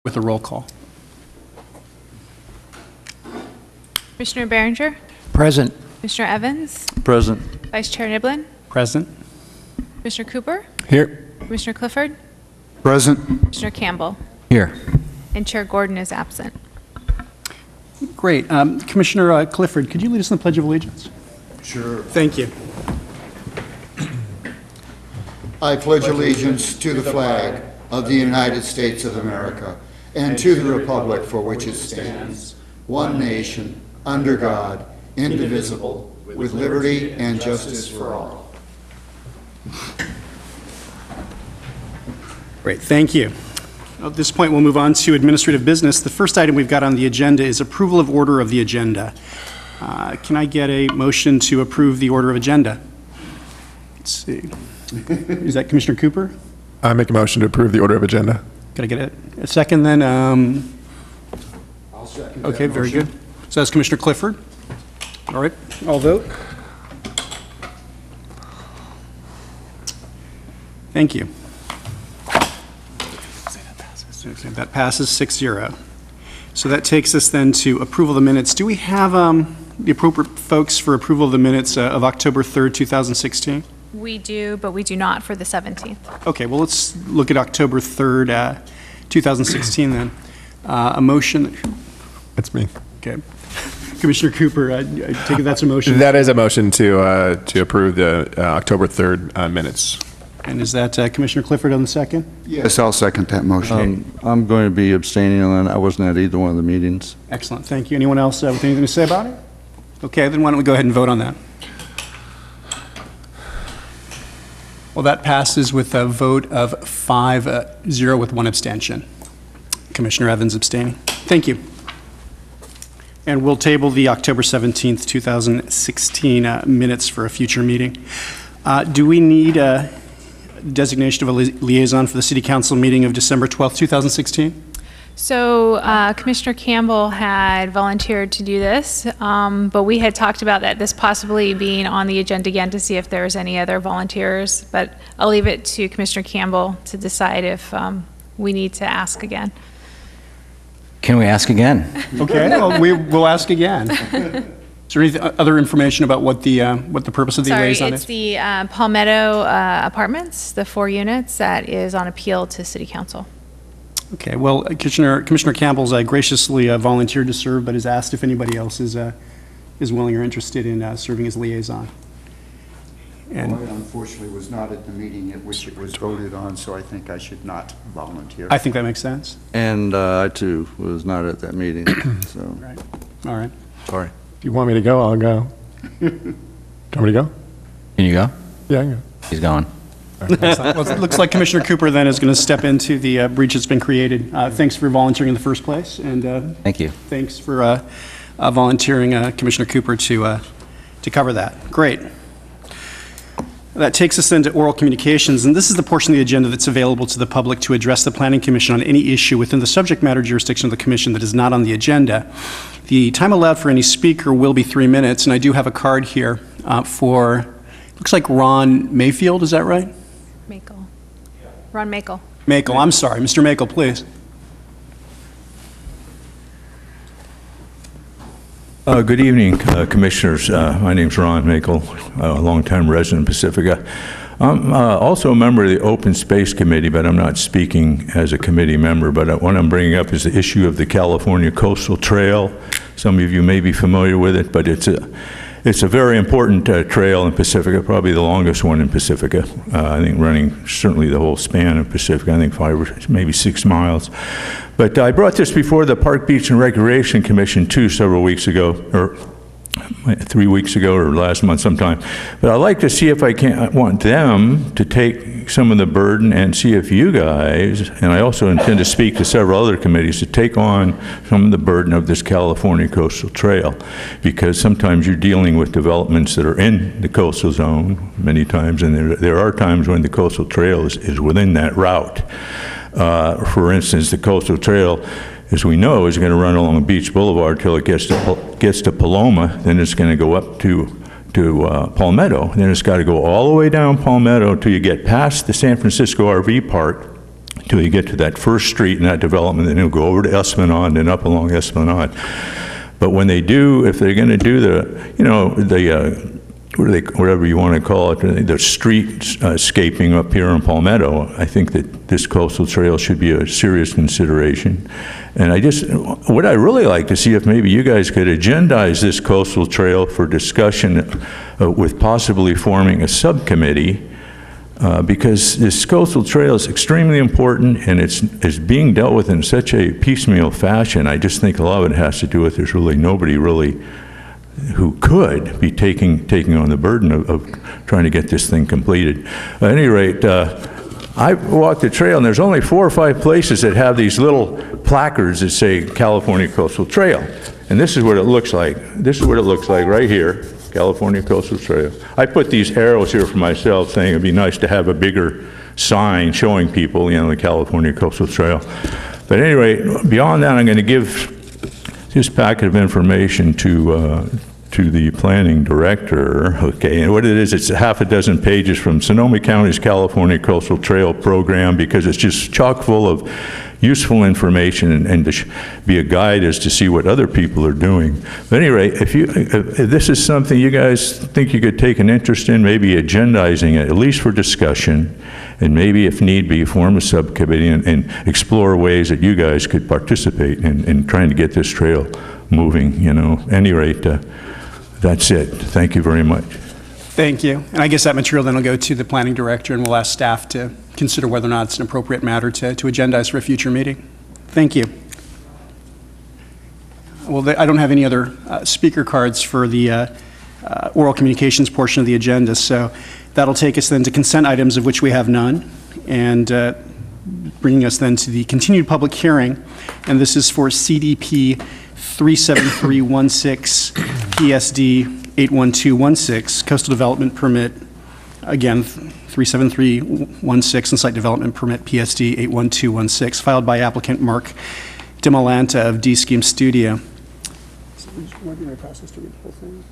with a roll call. Commissioner Behringer? Present. Commissioner Evans? Present. Vice Chair Niblin? Present. Commissioner Cooper? Here. Commissioner Clifford? Present. Commissioner Campbell? Here. And Chair Gordon is absent. Great. Commissioner Clifford, could you lead us in the Pledge of Allegiance? Sure. Thank you. I pledge allegiance to the flag of the United States of America and to the republic for which it stands, one nation, under God, indivisible, with liberty and justice for all. Great. Thank you. At this point, we'll move on to administrative business. The first item we've got on the agenda is approval of order of the agenda. Can I get a motion to approve the order of agenda? Let's see. Is that Commissioner Cooper? I make a motion to approve the order of agenda. Can I get a second then? I'll second Okay, that very motion. good. So that's Commissioner Clifford. All right, I'll vote. Thank you. That passes 6-0. So that takes us then to approval of the minutes. Do we have the appropriate folks for approval of the minutes of October 3rd, 2016? We do, but we do not for the 17th. Okay, well, let's look at October 3rd, 2016 then. A motion. That's me. Okay. Commissioner Cooper, I take it that's a motion? That is a motion to approve the October 3rd minutes. And is that Commissioner Clifford on the second? Yes, I'll second that motion. I'm going to be abstaining on that. I wasn't at either one of the meetings. Excellent, thank you. Anyone else with anything to say about it? Okay, then why don't we go ahead and vote on that? Well, that passes with a vote of 5-0 with one abstention. Commissioner Evans abstaining. Thank you. And we'll table the October 17th, 2016 minutes for a future meeting. Do we need a designation of a liaison for the City Council meeting of December 12th, 2016? So Commissioner Campbell had volunteered to do this, but we had talked about that this possibly being on the agenda again to see if there's any other volunteers. But I'll leave it to Commissioner Campbell to decide if we need to ask again. Can we ask again? Okay, well, we'll ask again. Is there any other information about what the purpose of the liaison is? Sorry, it's the Palmetto Apartments, the 4 units that is on appeal to City Council. Okay, well, Commissioner Campbell's graciously volunteered to serve, but has asked if anybody else is willing or interested in serving as liaison. And I unfortunately was not at the meeting at which it was voted on, so I think I should not volunteer. I think that makes sense. And I, too, was not at that meeting, so, Right. All right. sorry. If you want me to go, I'll go. Do you want me to go? Can you go? Yeah, I can go. He's going. Well, it looks like Commissioner Cooper then is going to step into the breach that's been created. Thanks for volunteering in the first place, and Thank you. thanks for volunteering Commissioner Cooper to cover that. Great. That takes us into oral communications, and this is the portion of the agenda that's available to the public to address the Planning Commission on any issue within the subject matter jurisdiction of the Commission that is not on the agenda. The time allowed for any speaker will be 3 minutes, and I do have a card here for, looks like Ron Mayfield, is that right? Makel. Ron Makel. Makel, I'm sorry. Mr. Makel, please. Good evening, Commissioners. My name's Ron Makel, a longtime resident of Pacifica. I'm also a member of the Open Space Committee, but I'm not speaking as a committee member. But what I'm bringing up is the issue of the California Coastal Trail. Some of you may be familiar with it, but it's a very important trail in Pacifica, probably the longest one in Pacifica. I think running certainly the whole span of Pacifica, I think 5 or maybe 6 miles. But I brought this before the Park, Beach, and Recreation Commission too several weeks ago, or 3 weeks ago, or last month sometime. But I'd like to see if I want them to take some of the burden and see if you guys, and I also intend to speak to several other committees, to take on some of the burden of this California Coastal Trail. Because sometimes you're dealing with developments that are in the coastal zone many times, and there are times when the coastal trail is within that route. For instance, the coastal trail, as we know, is going to run along Beach Boulevard till it gets to Paloma, then it's going to go up to Palmetto, then it's got to go all the way down Palmetto till you get past the San Francisco RV Park, until you get to that first street in that development, then it'll go over to Esplanade and up along Esplanade. But when they do, if they're going to do the, you know, the whatever you want to call it, the streetscaping up here in Palmetto, I think that this coastal trail should be a serious consideration. And what I really like to see, if maybe you guys could agendize this coastal trail for discussion with possibly forming a subcommittee, because this coastal trail is extremely important, and it's being dealt with in such a piecemeal fashion. I just think a lot of it has to do with there's really nobody really who could be taking on the burden of trying to get this thing completed. At any rate, I walked the trail, and there's only 4 or 5 places that have these little placards that say California Coastal Trail. And this is what it looks like. This is what it looks like right here, California Coastal Trail. I put these arrows here for myself, saying it'd be nice to have a bigger sign showing people, you know, the California Coastal Trail. But at any rate, beyond that, I'm going to give this packet of information to the planning director. Okay, and what it is, it's half a dozen pages from Sonoma County's California Coastal Trail Program, because it's just chock full of useful information and to be a guide as to see what other people are doing. But at any rate, if this is something you guys think you could take an interest in, maybe agendizing it, at least for discussion, and maybe if need be, form a subcommittee and explore ways that you guys could participate in trying to get this trail moving, you know. At any rate, that's it. Thank you very much. Thank you. And I guess that material then will go to the planning director, and we'll ask staff to consider whether or not it's an appropriate matter to agendize for a future meeting. Thank you. Well, I don't have any other speaker cards for the oral communications portion of the agenda, so that'll take us then to consent items, of which we have none, and bringing us then to the continued public hearing, and this is for CDP 37316 PSD 81216, Coastal Development Permit, again, 37316, and Site Development Permit PSD 81216, filed by applicant Mark Demolanta of D-Scheme Studio. What do I process to read the whole thing?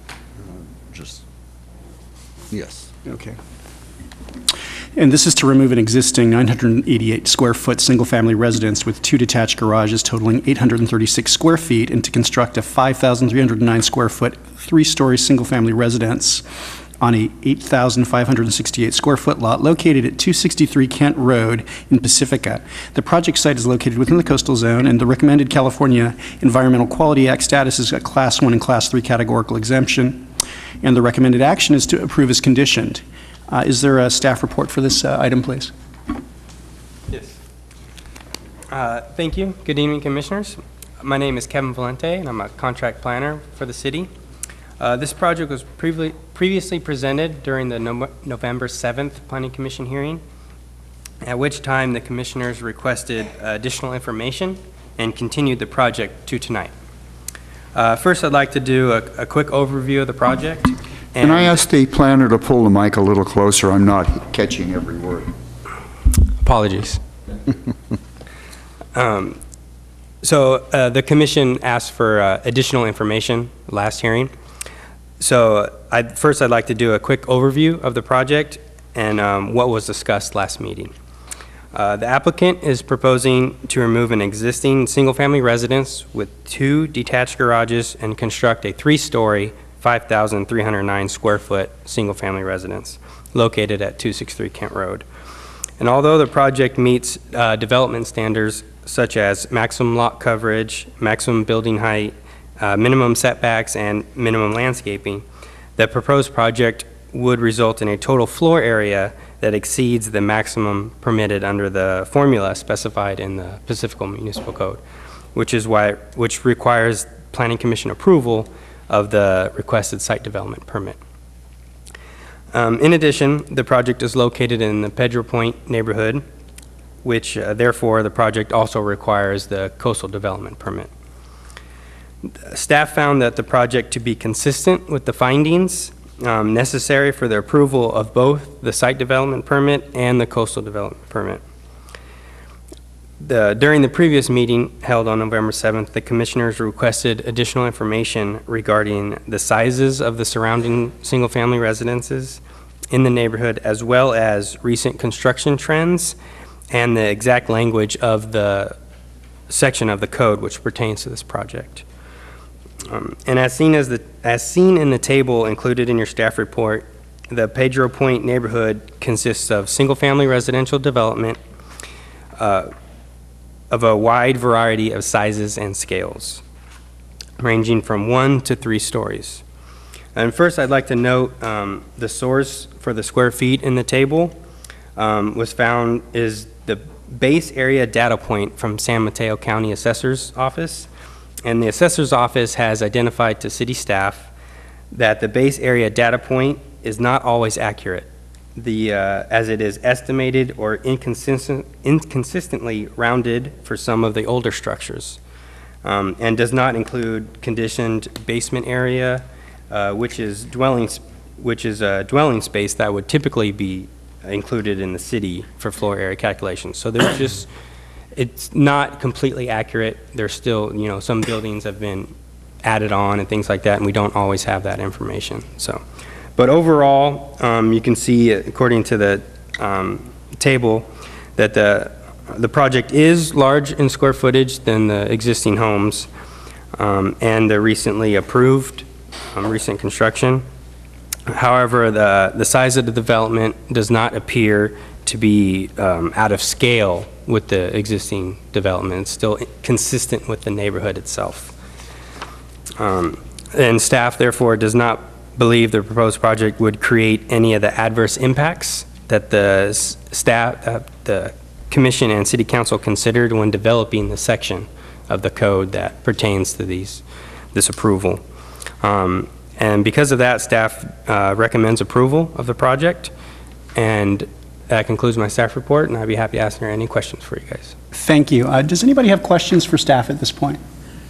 Yes. Okay. And this is to remove an existing 988 square foot single-family residence with 2 detached garages totaling 836 square feet, and to construct a 5,309 square foot 3-story single-family residence on a 8,568 square foot lot located at 263 Kent Road in Pacifica. The project site is located within the coastal zone, and the recommended California Environmental Quality Act status is a Class 1 and Class 3 categorical exemption, and the recommended action is to approve as conditioned. Is there a staff report for this item, please? Yes. Thank you. Good evening, Commissioners. My name is Kevin Valente, and I'm a contract planner for the city. This project was previously presented during the November 7th Planning Commission hearing, at which time the Commissioners requested additional information and continued the project to tonight. First, I'd like to do a quick overview of the project. Can I ask the planner to pull the mic a little closer? I'm not catching every word. Apologies. So the commission asked for additional information last hearing. So first I'd like to do a quick overview of the project and what was discussed last meeting. The applicant is proposing to remove an existing single-family residence with 2 detached garages and construct a 3-story 5,309 square foot single-family residence located at 263 Kent Road. And although the project meets development standards such as maximum lot coverage, maximum building height, minimum setbacks, and minimum landscaping, the proposed project would result in a total floor area that exceeds the maximum permitted under the formula specified in the Pacifica Municipal Code, which requires Planning Commission approval of the requested site development permit. In addition, the project is located in the Pedro Point neighborhood, which therefore the project also requires the coastal development permit. Staff found that the project to be consistent with the findings necessary for the approval of both the site development permit and the coastal development permit. During the previous meeting held on November 7th, the commissioners requested additional information regarding the sizes of the surrounding single-family residences in the neighborhood, as well as recent construction trends and the exact language of the section of the code which pertains to this project. And as seen in the table included in your staff report, the Pedro Point neighborhood consists of single-family residential development of a wide variety of sizes and scales, ranging from 1 to 3 stories. And first, I'd like to note the source for the square feet in the table was found is the base area data point from San Mateo County Assessor's Office. And the Assessor's Office has identified to city staff that the base area data point is not always accurate, as it is estimated or inconsistently rounded for some of the older structures, and does not include conditioned basement area, which is a dwelling space that would typically be included in the city for floor area calculations. So there's just, it's not completely accurate. There's still, some buildings have been added on and things like that, and we don't always have that information. So, but overall, you can see, according to the table, that the project is large in square footage than the existing homes, and the recently approved recent construction. However, the size of the development does not appear to be out of scale with the existing development. It's still consistent with the neighborhood itself. And staff, therefore, does not believe the proposed project would create any of the adverse impacts that the the commission and city council considered when developing the section of the code that pertains to this approval. And because of that, staff recommends approval of the project. And that concludes my staff report, and I'd be happy to answer any questions for you guys. Thank you. Does anybody have questions for staff at this point?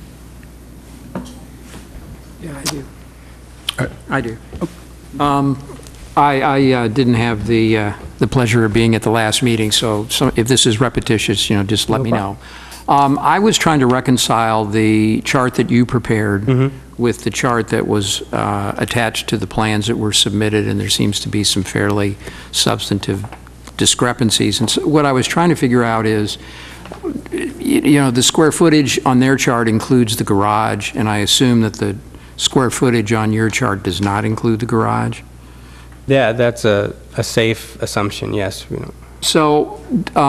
Yeah, I do. I do. I didn't have the pleasure of being at the last meeting, so if this is repetitious, just let me know. I was trying to reconcile the chart that you prepared with the chart that was attached to the plans that were submitted, and there seems to be some fairly substantive discrepancies. And so what I was trying to figure out is, the square footage on their chart includes the garage, and I assume that the square footage on your chart does not include the garage? Yeah, that's a safe assumption, yes. So,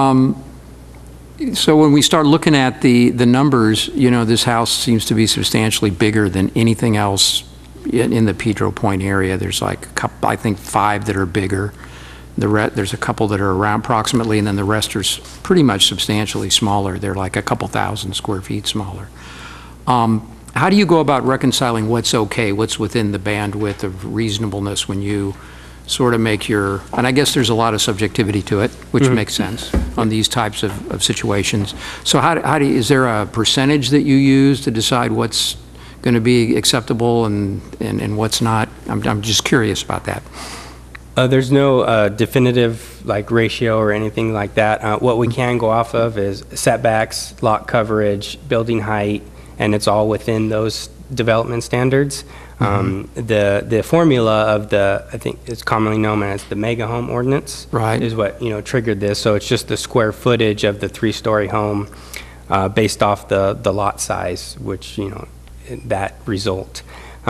so when we start looking at the numbers, this house seems to be substantially bigger than anything else in the Pedro Point area. There's like a couple, I think 5 that are bigger. There's a couple that are around approximately, and then the rest are pretty much substantially smaller. They're like a couple thousand square feet smaller. How do you go about reconciling what's okay, what's within the bandwidth of reasonableness when you sort of make your, and I guess there's a lot of subjectivity to it, which makes sense on these types of situations. So how do you, is there a percentage that you use to decide what's going to be acceptable and what's not? I'm just curious about that. There's no definitive ratio or anything like that. What we can go off of is setbacks, lot coverage, building height, and it's all within those development standards. The formula of I think it's commonly known as the mega home ordinance, right, is what triggered this. So it's just the square footage of the 3-story home based off the lot size, which that result.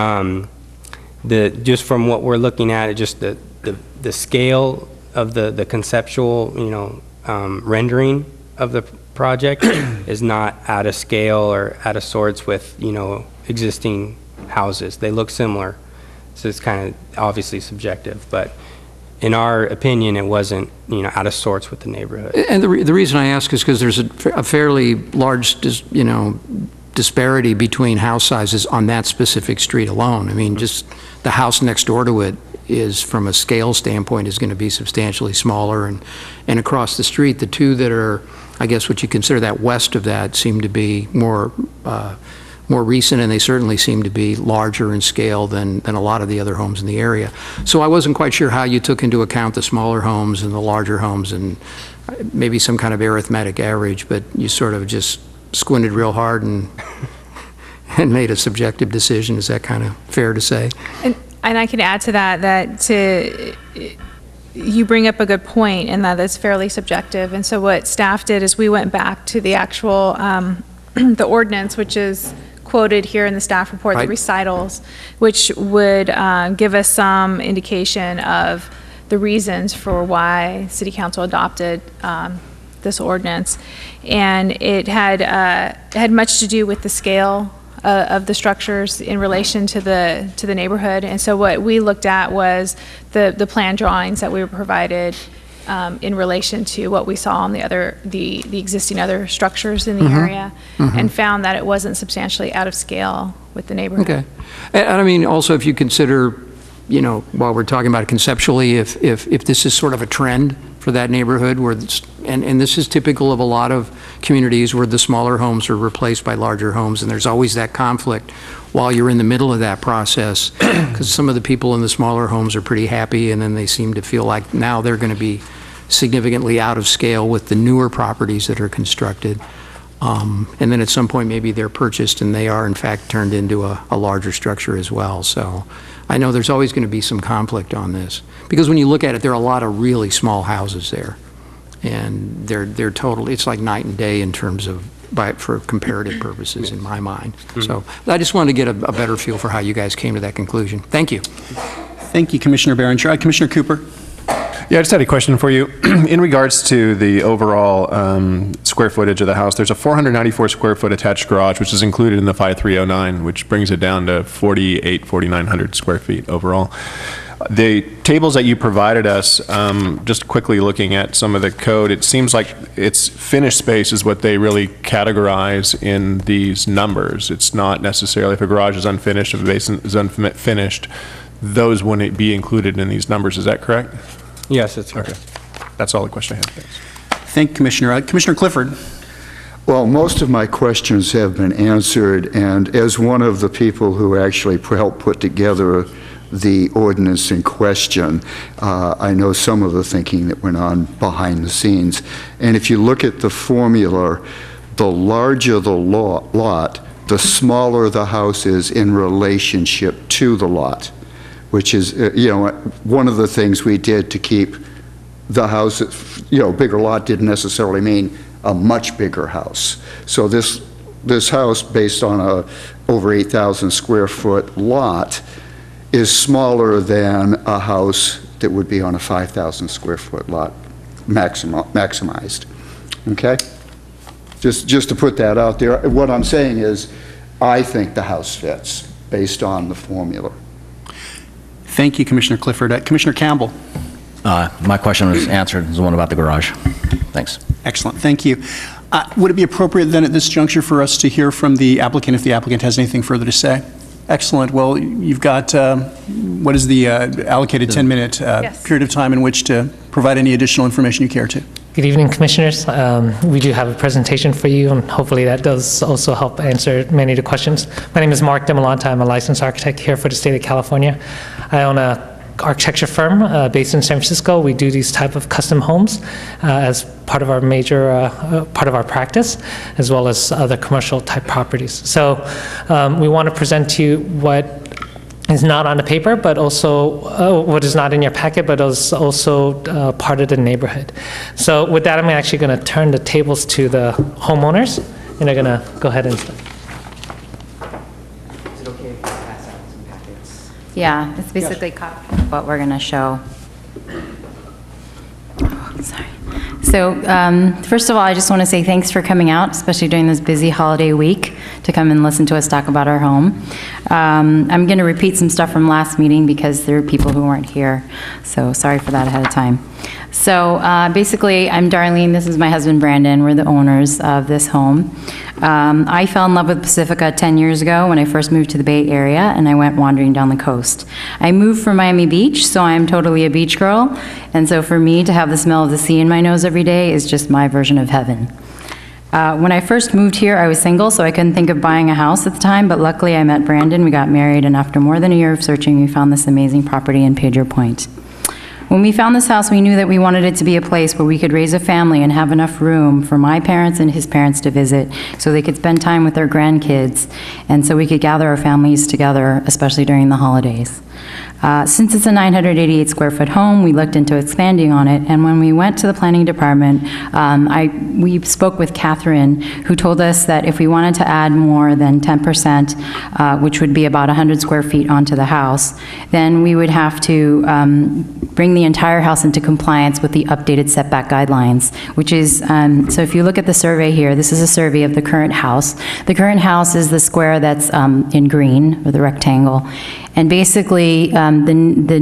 Just from what we're looking at, just the scale of the conceptual rendering of the project is not out of scale or out of sorts with existing houses. They look similar, so it's kind of obviously subjective, but in our opinion it wasn't out of sorts with the neighborhood. And the reason I ask is because there's a fairly large disparity between house sizes on that specific street alone. I mean, just the house next door to it is, from a scale standpoint, is going to be substantially smaller, and across the street, the two that are, I guess what you consider that west of that, seem to be more recent, and they certainly seem to be larger in scale than a lot of the other homes in the area. So I wasn't quite sure how you took into account the smaller homes and the larger homes, and maybe some kind of arithmetic average, but you sort of just squinted real hard and made a subjective decision. Is that kind of fair to say? And I can add to that you bring up a good point in that it's fairly subjective. And so what staff did is we went back to the actual, the ordinance, which is quoted here in the staff report, the recitals, which would give us some indication of the reasons for why City Council adopted this ordinance. And it had much to do with the scale of the structures in relation to the neighborhood. And so what we looked at was the plan drawings that we were provided in relation to what we saw on the existing other structures in the area, and found that it wasn't substantially out of scale with the neighborhood. Okay. And I mean, also, if you consider, you know, while we're talking about it conceptually, if this is sort of a trend for that neighborhood, where and this is typical of a lot of communities where the smaller homes are replaced by larger homes, and there's always that conflict while you're in the middle of that process, because some of the people in the smaller homes are pretty happy, and then they seem to feel like now they're going to be significantly out of scale with the newer properties that are constructed. And then at some point maybe they're purchased and they are in fact turned into a larger structure as well. So I know there's always going to be some conflict on this, because when you look at it, there are a lot of really small houses there, and they're totally, it's like night and day in terms of for comparative purposes in my mind. So I just wanted to get a better feel for how you guys came to that conclusion. Thank you. Thank you, Commissioner Behringer. Commissioner Cooper. Yeah, I just had a question for you. In regards to the overall square footage of the house, there's a 494 square foot attached garage, which is included in the 5309, which brings it down to 4,900 square feet overall. The tables that you provided us, just quickly looking at some of the code, it seems like it's finished space is what they really categorize in these numbers. It's not necessarily if a garage is unfinished, if a basement is unfinished, those wouldn't be included in these numbers. Is that correct? Yes, it's okay. That's all the question I have. Thanks. Thank you, Commissioner. Commissioner Clifford. Well, most of my questions have been answered, and as one of the people who actually helped put together the ordinance in question, I know some of the thinking that went on behind the scenes. And if you look at the formula, the larger the lot, the smaller the house is in relationship to the lot, which is, you know, one of the things we did to keep the house, you know, bigger lot didn't necessarily mean a much bigger house. So this house, based on a over 8,000 square foot lot, is smaller than a house that would be on a 5,000 square foot lot, maximized. Okay? Just to put that out there. What I'm saying is, I think the house fits based on the formula. Thank you, Commissioner Clifford. Commissioner Campbell. My question was answered. It was the one about the garage. Thanks. Excellent. Thank you. Would it be appropriate then at this juncture for us to hear from the applicant if the applicant has anything further to say? Excellent. Well, you've got, what is the allocated 10-minute period of time in which to provide any additional information you care to? Good evening, Commissioners. We do have a presentation for you, and hopefully that does also help answer many of the questions. My name is Mark Demolanta. I'm a licensed architect here for the state of California. I own a architecture firm based in San Francisco. We do these type of custom homes as part of our major part of our practice, as well as other commercial type properties. So we want to present to you what is not on the paper, but also what is not in your packet, but is also part of the neighborhood. So with that, I'm actually going to turn the tables to the homeowners, and they're going to go ahead and start. Is it okay if I pass out some packets? Yeah, it's basically what we're going to show. Oh, sorry. So first of all, I just want to say thanks for coming out, especially during this busy holiday week, to come and listen to us talk about our home. I'm going to repeat some stuff from last meeting because there are people who weren't here, so sorry for that ahead of time. So basically, I'm Darlene, this is my husband Brandon, we're the owners of this home. I fell in love with Pacifica 10 years ago when I first moved to the Bay Area, and I went wandering down the coast. I moved from Miami Beach, so I'm totally a beach girl, and so for me to have the smell of the sea in my nose every day is just my version of heaven. When I first moved here, I was single, so I couldn't think of buying a house at the time, but luckily I met Brandon, we got married, and after more than a year of searching, we found this amazing property in Pedro Point. When we found this house, we knew that we wanted it to be a place where we could raise a family and have enough room for my parents and his parents to visit so they could spend time with their grandkids, and so we could gather our families together, especially during the holidays. Since it's a 988 square foot home, we looked into expanding on it, and when we went to the planning department, we spoke with Catherine, who told us that if we wanted to add more than 10%, which would be about 100 square feet onto the house, then we would have to bring the entire house into compliance with the updated setback guidelines, which is, so if you look at the survey here, this is a survey of the current house. The current house is the square that's in green, or the rectangle. And basically, the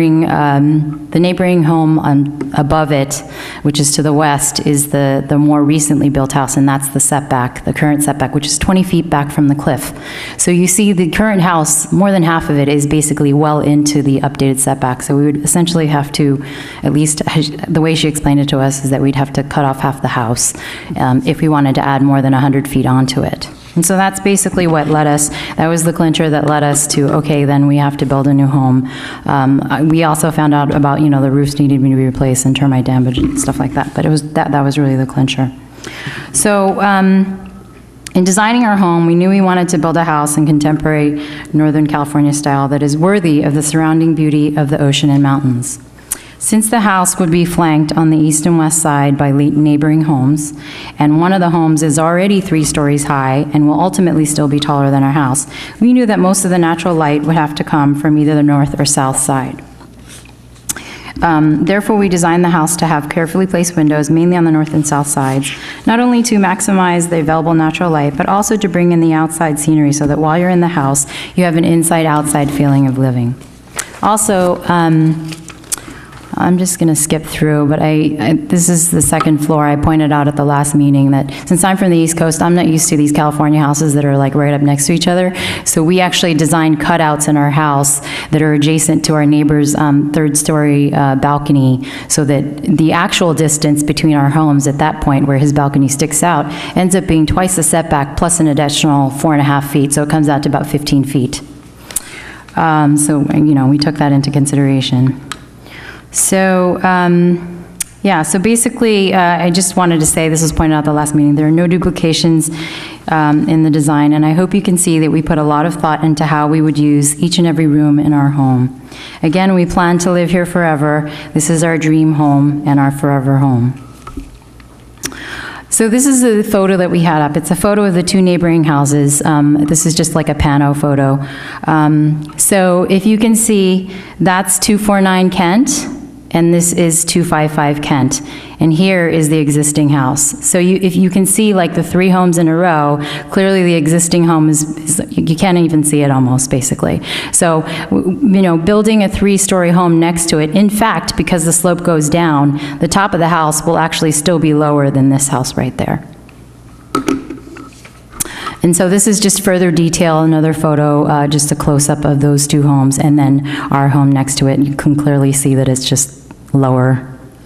neighboring home above it, which is to the west, is the more recently built house, and that's the setback, the current setback, which is 20 feet back from the cliff. So you see the current house, more than half of it is basically well into the updated setback. So we would essentially have to, at least the way she explained it to us, is that we'd have to cut off half the house if we wanted to add more than 100 feet onto it. And so that's basically what led us, that was the clincher that led us to, okay, then we have to build a new home. We also found out about, the roofs needed to be replaced and termite damage and stuff like that, but it was that was really the clincher. So in designing our home, we knew we wanted to build a house in contemporary Northern California style that is worthy of the surrounding beauty of the ocean and mountains. Since the house would be flanked on the east and west side by neighboring homes, and one of the homes is already 3 stories high and will ultimately still be taller than our house, we knew that most of the natural light would have to come from either the north or south side. Therefore, we designed the house to have carefully placed windows, mainly on the north and south sides, not only to maximize the available natural light, but also to bring in the outside scenery so that while you're in the house, you have an inside-outside feeling of living. Also, I'm just going to skip through, but this is the second floor. I pointed out at the last meeting that since I'm from the East Coast, I'm not used to these California houses that are like right up next to each other. So we actually designed cutouts in our house that are adjacent to our neighbor's third-story balcony, so that the actual distance between our homes at that point where his balcony sticks out ends up being twice the setback plus an additional 4.5 feet, so it comes out to about 15 feet. So, we took that into consideration. So, so basically, I just wanted to say, this was pointed out at the last meeting, there are no duplications in the design, and I hope you can see that we put a lot of thought into how we would use each and every room in our home. Again, we plan to live here forever. This is our dream home and our forever home. So this is the photo that we had up. It's a photo of the 2 neighboring houses. This is just like a pano photo. So if you can see, that's 249 Kent, and this is 255 Kent. And here is the existing house. So if you can see like the 3 homes in a row, clearly the existing home is you can't even see it almost, basically. So, building a 3-story home next to it, in fact, because the slope goes down, the top of the house will actually still be lower than this house right there. And so this is just further detail, another photo, just a close-up of those 2 homes, and then our home next to it. You can clearly see that it's just lower.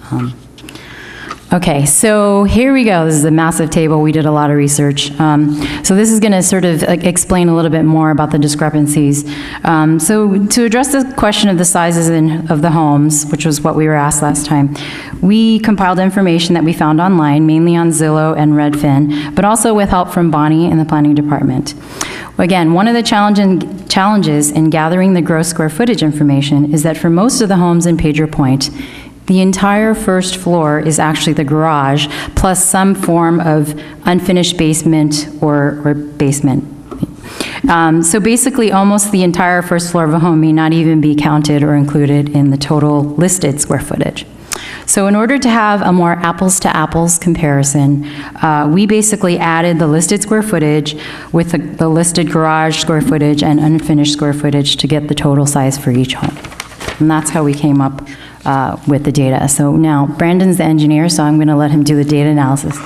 Okay, so here we go. This is a massive table. We did a lot of research. So this is going to sort of explain a little bit more about the discrepancies. So to address the question of the sizes of the homes, which was what we were asked last time, we compiled information that we found online, mainly on Zillow and Redfin, but also with help from Bonnie in the planning department. Again, one of the challenges in gathering the gross square footage information is that for most of the homes in Pedro Point, the entire first floor is actually the garage, plus some form of unfinished basement or basement. So basically, almost the entire first floor of a home may not even be counted or included in the total listed square footage. So in order to have a more apples-to-apples comparison, we basically added the listed square footage with the listed garage square footage and unfinished square footage to get the total size for each home. And that's how we came up with the data. So now, Brandon's the engineer, so I'm going to let him do the data analysis.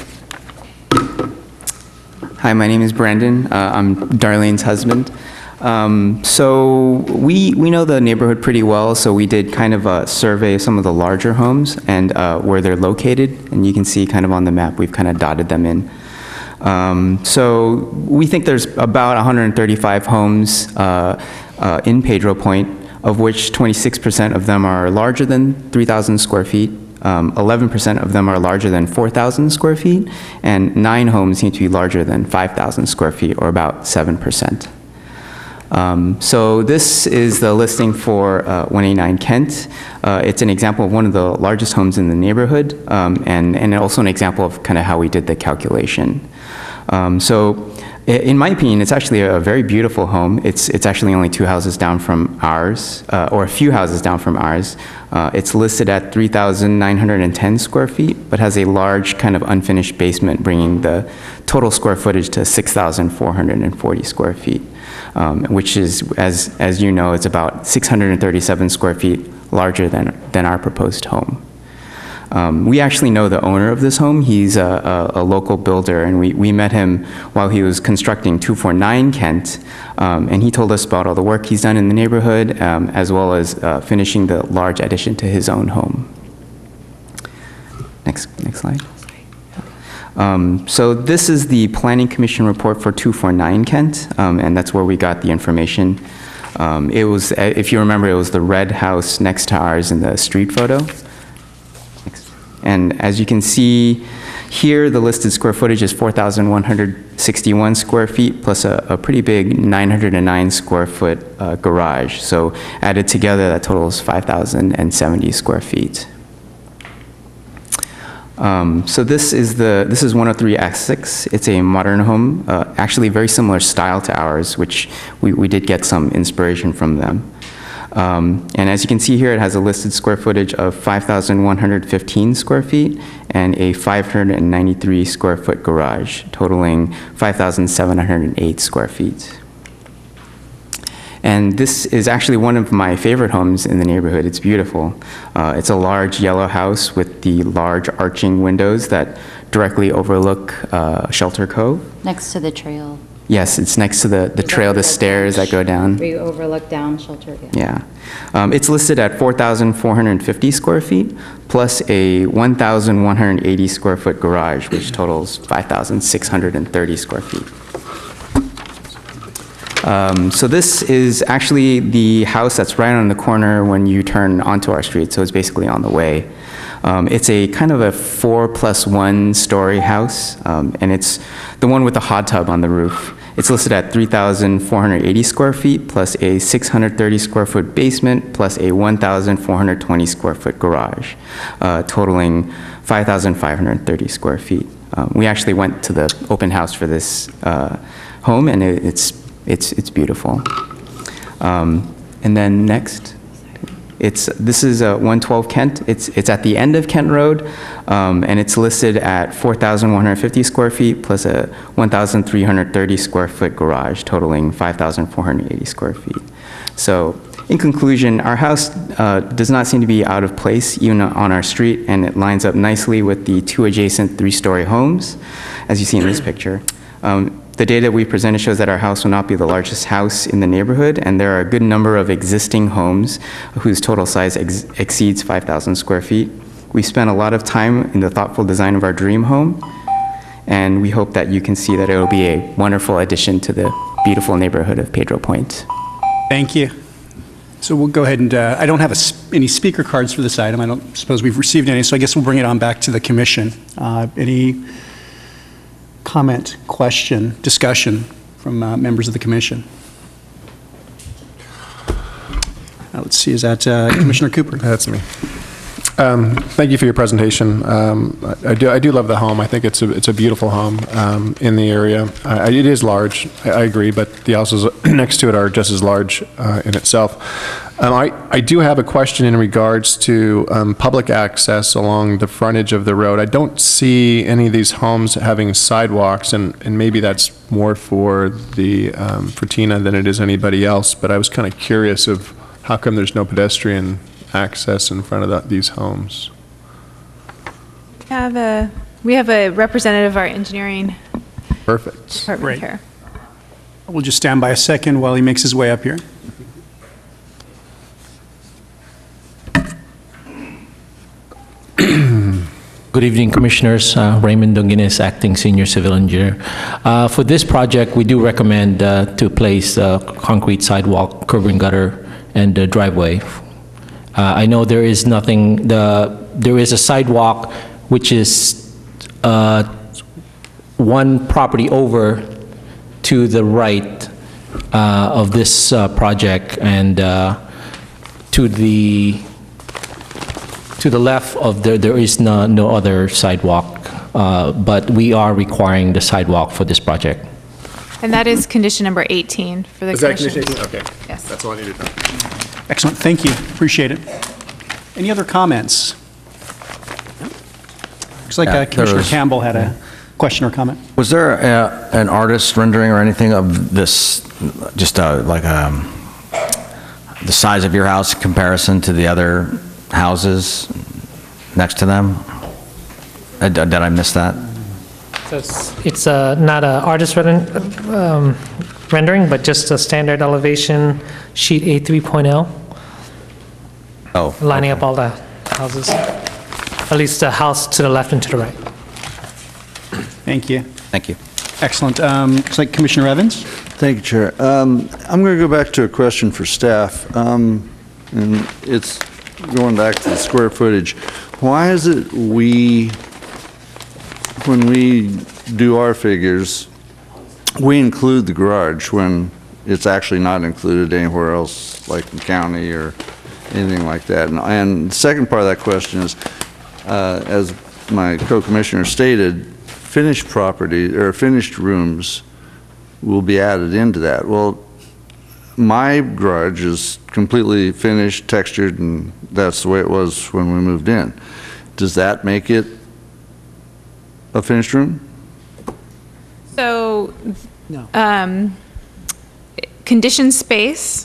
Hi, my name is Brandon. I'm Darlene's husband. So we know the neighborhood pretty well, so we did kind of a survey of some of the larger homes and where they're located, and you can see kind of on the map, we've kind of dotted them in. So we think there's about 135 homes in Pedro Point, of which 26% of them are larger than 3,000 square feet, 11% of them are larger than 4,000 square feet, and 9 homes seem to be larger than 5,000 square feet, or about 7%. So this is the listing for 189 Kent. It's an example of one of the largest homes in the neighborhood, and also an example of kind of how we did the calculation. So in my opinion, it's actually a very beautiful home. It's actually only 2 houses down from ours, or a few houses down from ours. It's listed at 3,910 square feet, but has a large kind of unfinished basement, bringing the total square footage to 6,440 square feet, which is, as you know, it's about 637 square feet larger than our proposed home. We actually know the owner of this home. He's a local builder, and we met him while he was constructing 249 Kent, and he told us about all the work he's done in the neighborhood, as well as finishing the large addition to his own home. Next slide. So this is the Planning Commission report for 249 Kent, and that's where we got the information. It was, if you remember, it was the red house next to ours in the street photo. And as you can see here, the listed square footage is 4,161 square feet, plus a pretty big 909 square foot garage. So added together, that totals 5,070 square feet. So this is 103 Essex. It's a modern home, actually very similar style to ours, which we did get some inspiration from them. And as you can see here, it has a listed square footage of 5,115 square feet and a 593 square foot garage, totaling 5,708 square feet. And this is actually one of my favorite homes in the neighborhood. It's beautiful. It's a large yellow house with the large arching windows that directly overlook Shelter Cove. Next to the trail. Yes, it's next to the trail, the stairs that go down. Where you overlook down Shelter. Yeah. It's listed at 4,450 square feet, plus a 1,180 square foot garage, which totals 5,630 square feet. So this is actually the house that's right on the corner when you turn onto our street, so it's basically on the way. It's a kind of a 4+1 story house, and it's the one with the hot tub on the roof. It's listed at 3,480 square feet, plus a 630 square foot basement, plus a 1,420 square foot garage, totaling 5,530 square feet. We actually went to the open house for this home, and it's beautiful. And then next, this is 112 Kent. It's at the end of Kent Road, and it's listed at 4,150 square feet plus a 1,330 square foot garage, totaling 5,480 square feet. So, in conclusion, our house does not seem to be out of place even on our street, and it lines up nicely with the 2 adjacent 3-story homes, as you see in this picture. The data we presented shows that our house will not be the largest house in the neighborhood, and there are a good number of existing homes whose total size exceeds 5,000 square feet. We spent a lot of time in the thoughtful design of our dream home, and we hope that you can see that it will be a wonderful addition to the beautiful neighborhood of Pedro Point. Thank you. So we'll go ahead and, I don't have any speaker cards for this item. I don't suppose we've received any, so I guess we'll bring it on back to the commission. Any comment, question, discussion from members of the commission? Let's see, is that Commissioner Cooper? That's me. Thank you for your presentation. I do love the home. I think it's a beautiful home in the area. It is large, I agree, but the houses next to it are just as large in itself. I do have a question in regards to public access along the frontage of the road. I don't see any of these homes having sidewalks, and maybe that's more for for Tina than it is anybody else, but I was kind of curious of how come there's no pedestrian access in front of these homes. We have a representative of our engineering Perfect. department here. We'll just stand by a second while he makes his way up here. Good evening, Commissioners. Raymond Dunguines, Acting Senior Civil Engineer. For this project, we do recommend to place concrete sidewalk, curb and gutter, and driveway. I know there is nothing, there is a sidewalk which is one property over to the right, of this project, and to the left of there is no other sidewalk, but we are requiring the sidewalk for this project. And that is condition number 18 for the commission. Okay. Yes. That's all I needed to know. Excellent, thank you, appreciate it. Any other comments? Looks like Yeah, Commissioner there Campbell had a question or comment. Was there an artist rendering or anything of this, just like the size of your house in comparison to the other houses next to them? Did I miss that? So it's not an artist rendering, but just a standard elevation sheet A3.0, Oh. lining up all the houses, at least the house to the left and to the right. Thank you. Thank you. Excellent. Looks like Commissioner Evans? Thank you, Chair. I'm going to go back to a question for staff, and it's going back to the square footage. Why is it when we do our figures, we include the garage when it's actually not included anywhere else, like in county or anything like that? And the second part of that question is, as my co-commissioner stated, finished property or finished rooms will be added into that. Well, my garage is completely finished, textured, and that's the way it was when we moved in. Does that make it a finished room? So, conditioned space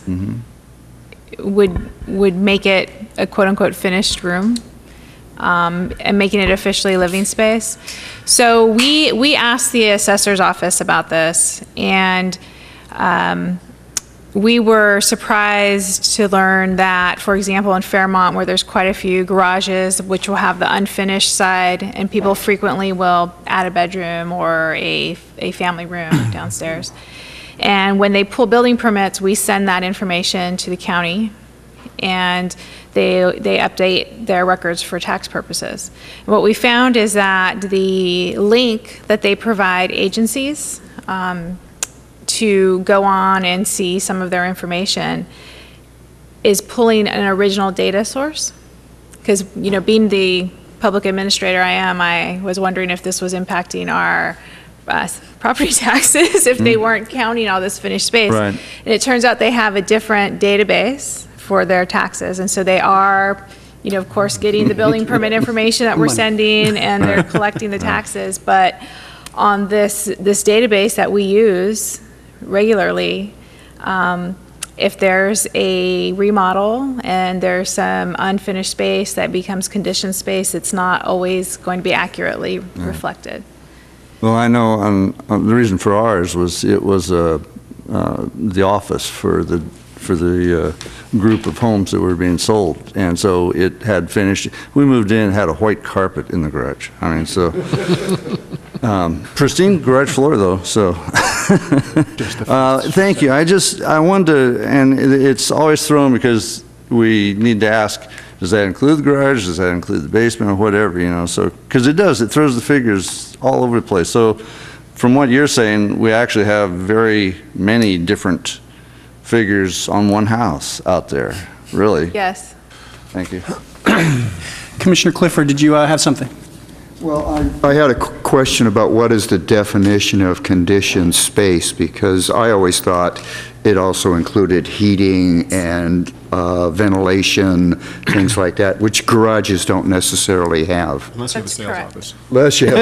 would make it a quote-unquote finished room, and making it officially living space. So we asked the assessor's office about this, and we were surprised to learn that, for example, in Fairmont, where there's quite a few garages which will have the unfinished side, and people frequently will add a bedroom or a family room downstairs. And when they pull building permits, we send that information to the county, and they update their records for tax purposes. And what we found is that the link that they provide agencies to go on and see some of their information is pulling an original data source. Because, you know, being the public administrator I was wondering if this was impacting our property taxes if they weren't counting all this finished space. Right. And it turns out they have a different database for their taxes, and so they are, you know, of course, getting the building permit information that we're sending, and they're collecting the taxes. But on this database that we use regularly, if there's a remodel and there's some unfinished space that becomes conditioned space, it's not always going to be accurately reflected. Well, I know the reason for ours was it was the office for the group of homes that were being sold, and so it had finished. We moved in, had a white carpet in the garage. I mean, so pristine garage floor though. So thank you. I wanted to, and it's always thrown because we need to ask, does that include the garage? Does that include the basement or whatever, you know? So, because it does, it throws the figures all over the place. So from what you're saying, we actually have very many different figures on one house out there, really. Yes. Thank you. Commissioner Clifford, did you have something? Well, I had a question about what is the definition of conditioned space, because I always thought it also included heating and ventilation, things like that, which garages don't necessarily have. Unless you have a sales office. Unless you have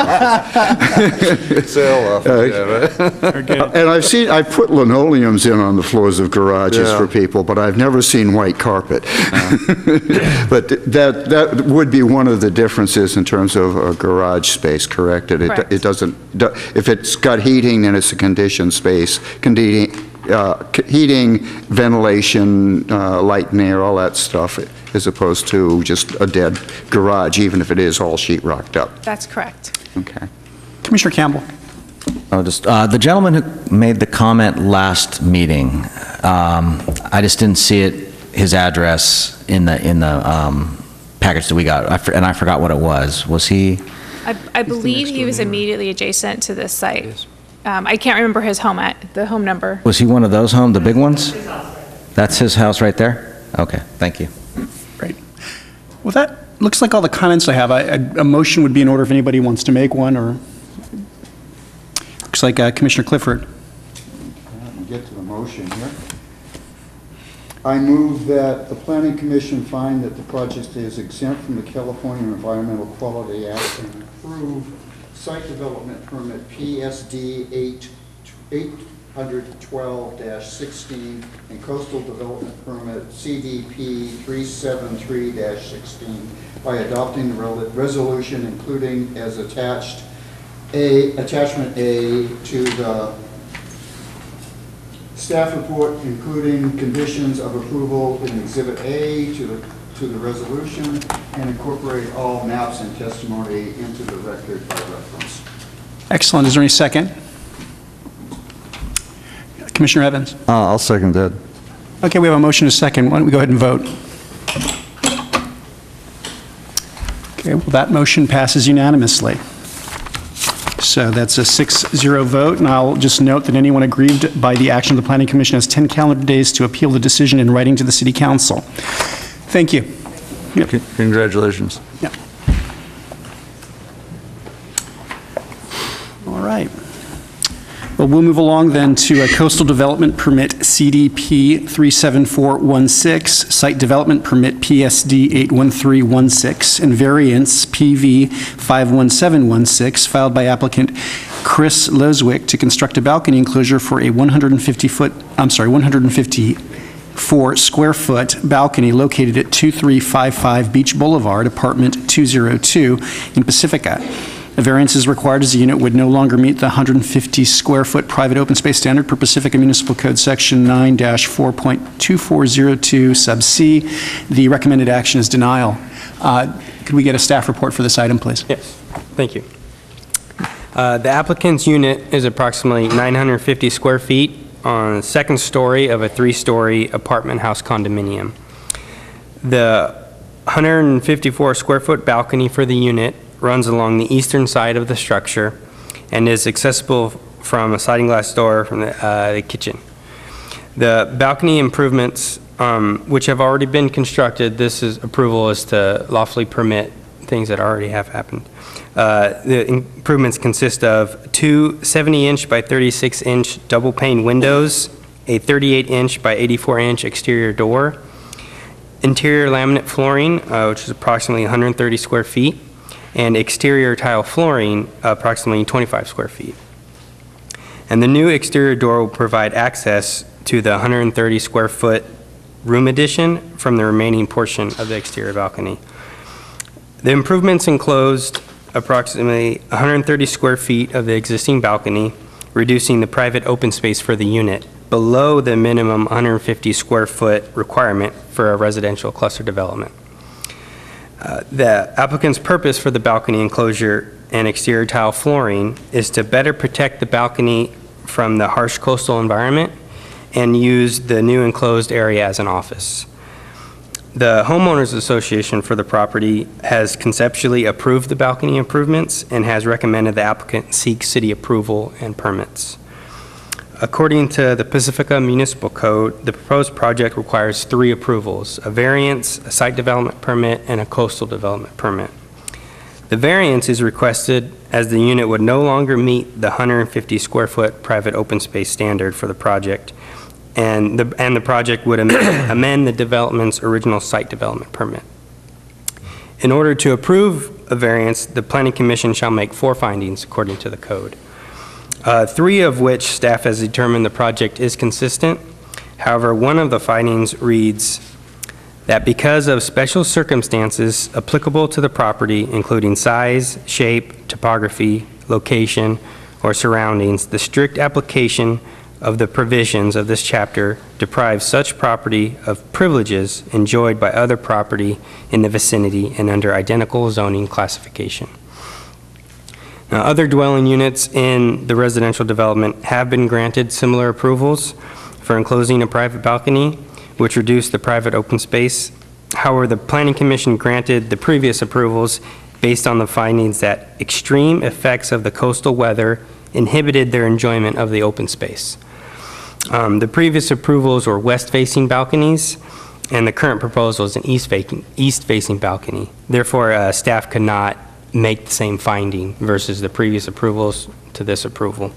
a sales office. And I put linoleums in on the floors of garages for people, but I've never seen white carpet. But that would be one of the differences in terms of a garage space, correct? It doesn't, if it's got heating, then it's a conditioned space. Heating, ventilation, light and air, all that stuff, as opposed to just a dead garage, even if it is all sheetrocked up. That's correct. Okay. Commissioner Campbell. The gentleman who made the comment last meeting, I just didn't see his address in the package that we got, and I forgot what it was. Was he? I believe he was immediately adjacent to this site. I can't remember his the home number. Was he one of those the big ones? That's his house right there? Okay, thank you. Great. Well, that looks like all the comments I have. A motion would be in order if anybody wants to make one, or looks like Commissioner Clifford. Let me get to the motion here. I move that the Planning Commission find that the project is exempt from the California Environmental Quality Act and approve site development permit PSD 812-16 and coastal development permit CDP 373-16 by adopting the resolution, including as attachment A to the staff report, including conditions of approval in Exhibit A to the resolution, and incorporate all maps and testimony into the record by reference. Excellent. Is there any second? Commissioner Evans? I'll second that. Okay, we have a motion and a second. Why don't we go ahead and vote? Okay, well, that motion passes unanimously. So that's a 6-0 vote, and I'll just note that anyone aggrieved by the action of the Planning Commission has 10 calendar days to appeal the decision in writing to the City Council. Thank you. Yep. Congratulations. Yep. All right. Well, we'll move along then to a coastal development permit CDP 37416, site development permit PSD 81316, and variance PV 51716, filed by applicant Chris Loswick to construct a balcony enclosure for a 154 square foot balcony located at 2355 Beach Boulevard, apartment 202 in Pacifica. A variance is required as the unit would no longer meet the 150 square foot private open space standard per Pacifica Municipal Code Section 9-4.2402 sub C. The recommended action is denial. Could we get a staff report for this item, please? Yes, thank you. The applicant's unit is approximately 950 square feet on the second story of a 3-story apartment house condominium. The 154 square foot balcony for the unit runs along the eastern side of the structure and is accessible from a sliding glass door from the kitchen. The balcony improvements, which have already been constructed, approval is to lawfully permit things that already have happened. The improvements consist of 2 70-inch by 36-inch double pane windows, a 38-inch by 84-inch exterior door, interior laminate flooring, which is approximately 130 square feet, and exterior tile flooring, approximately 25 square feet. And the new exterior door will provide access to the 130 square foot room addition from the remaining portion of the exterior balcony. The improvements enclosed approximately 130 square feet of the existing balcony, reducing the private open space for the unit below the minimum 150 square foot requirement for a residential cluster development. The applicant's purpose for the balcony enclosure and exterior tile flooring is to better protect the balcony from the harsh coastal environment and use the new enclosed area as an office. The Homeowners Association for the property has conceptually approved the balcony improvements and has recommended the applicant seek city approval and permits. According to the Pacifica Municipal Code, the proposed project requires 3 approvals: a variance, a site development permit, and a coastal development permit. The variance is requested as the unit would no longer meet the 150 square foot private open space standard for the project, and the project would amend the development's original site development permit. In order to approve a variance, the Planning Commission shall make 4 findings according to the code. 3 of which staff has determined the project is consistent. However, one of the findings reads that because of special circumstances applicable to the property, including size, shape, topography, location, or surroundings, the strict application of the provisions of this chapter deprives such property of privileges enjoyed by other property in the vicinity and under identical zoning classification. Now, other dwelling units in the residential development have been granted similar approvals for enclosing a private balcony, which reduced the private open space. However, the Planning Commission granted the previous approvals based on the findings that extreme effects of the coastal weather inhibited their enjoyment of the open space. The previous approvals were west-facing balconies, and the current proposal is an east-facing balcony. Therefore, staff could not make the same finding versus the previous approvals to this approval.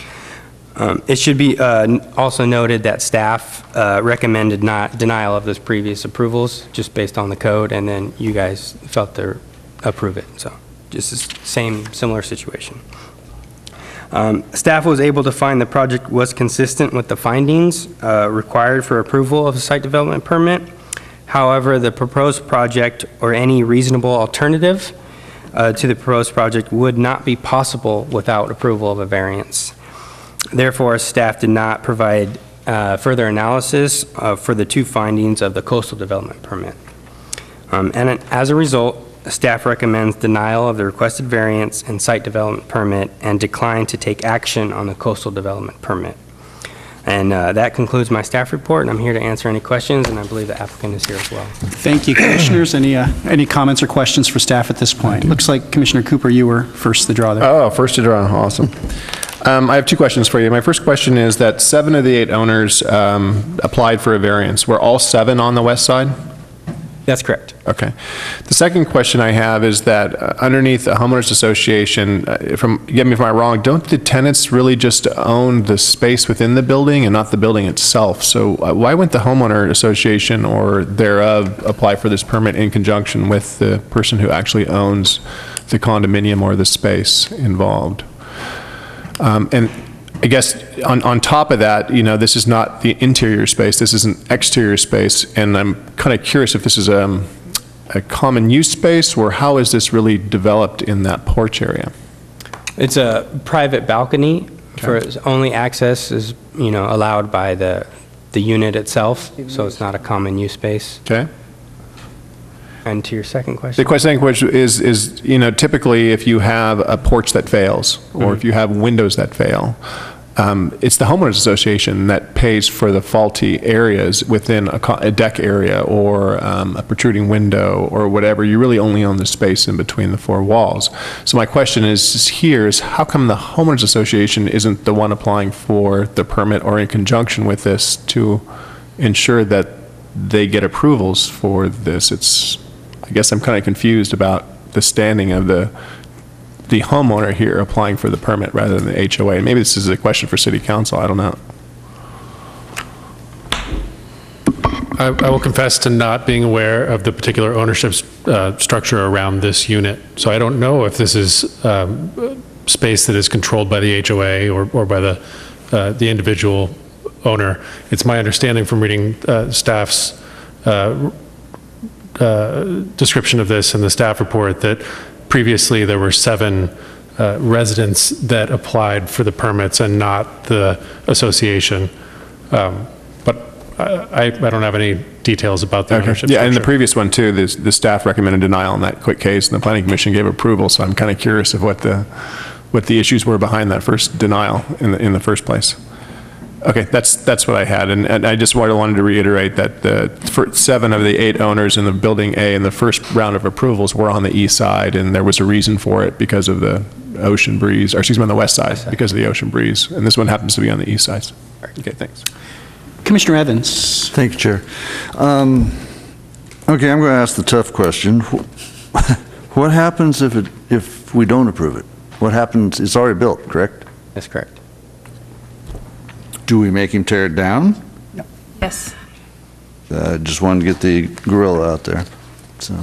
It should be also noted that staff recommended denial of those previous approvals just based on the code, and then you guys felt to approve it. So just the similar situation. Staff was able to find the project was consistent with the findings required for approval of a site development permit. However, the proposed project or any reasonable alternative to the proposed project would not be possible without approval of a variance. Therefore, staff did not provide further analysis for the two findings of the coastal development permit. And as a result, staff recommends denial of the requested variance and site development permit and decline to take action on the coastal development permit. And that concludes my staff report, and I'm here to answer any questions, and I believe the applicant is here as well. Thank you, Commissioners. Any comments or questions for staff at this point? Looks like Commissioner Cooper, you were first to draw there. Oh, first to draw, awesome. I have two questions for you. My first question is that 7 of the 8 owners applied for a variance. Were all 7 on the west side? That's correct. Okay. The second question I have is that underneath the homeowners association, get me if I'm wrong, don't the tenants really just own the space within the building and not the building itself? So why wouldn't the homeowner association or thereof apply for this permit in conjunction with the person who actually owns the condominium or the space involved? And I guess on top of that, this is not the interior space, this is an exterior space, and I'm kind of curious if this is a common use space, or how is this really developed in that porch area? It's a private balcony. For only access is, allowed by the unit itself, so it's not a common use space. Okay. And to your second question? The second question is, typically if you have a porch that fails, or if you have windows that fail, it's the homeowners association that pays for the faulty areas within a deck area or a protruding window or whatever. You really only own the space in between the 4 walls. So my question is how come the homeowners association isn't the one applying for the permit or in conjunction with this to ensure that they get approvals for this? I guess I'm kind of confused about the standing of the homeowner here applying for the permit rather than the HOA. Maybe this is a question for City Council, I don't know. I will confess to not being aware of the particular ownership structure around this unit. So I don't know if this is space that is controlled by the HOA or by the individual owner. It's my understanding from reading staff's description of this in the staff report that previously there were 7 residents that applied for the permits and not the association. But I don't have any details about the ownership structure. And the previous one too, the staff recommended denial in that quick case, and the Planning Commission gave approval, so I'm kind of curious of what the issues were behind that first denial in the first place. Okay, that's what I had, and I just wanted to reiterate that for 7 of the 8 owners in the Building A in the first round of approvals were on the east side, and there was a reason for it because of the ocean breeze, or excuse me, on the west side because of the ocean breeze, and this one happens to be on the east side. Okay, thanks. Commissioner Evans. Thank you, Chair. Okay, I'm going to ask the tough question. What happens if we don't approve it? What happens? It's already built, correct? That's correct. Do we make him tear it down? No. Yes. Just wanted to get the gorilla out there. So,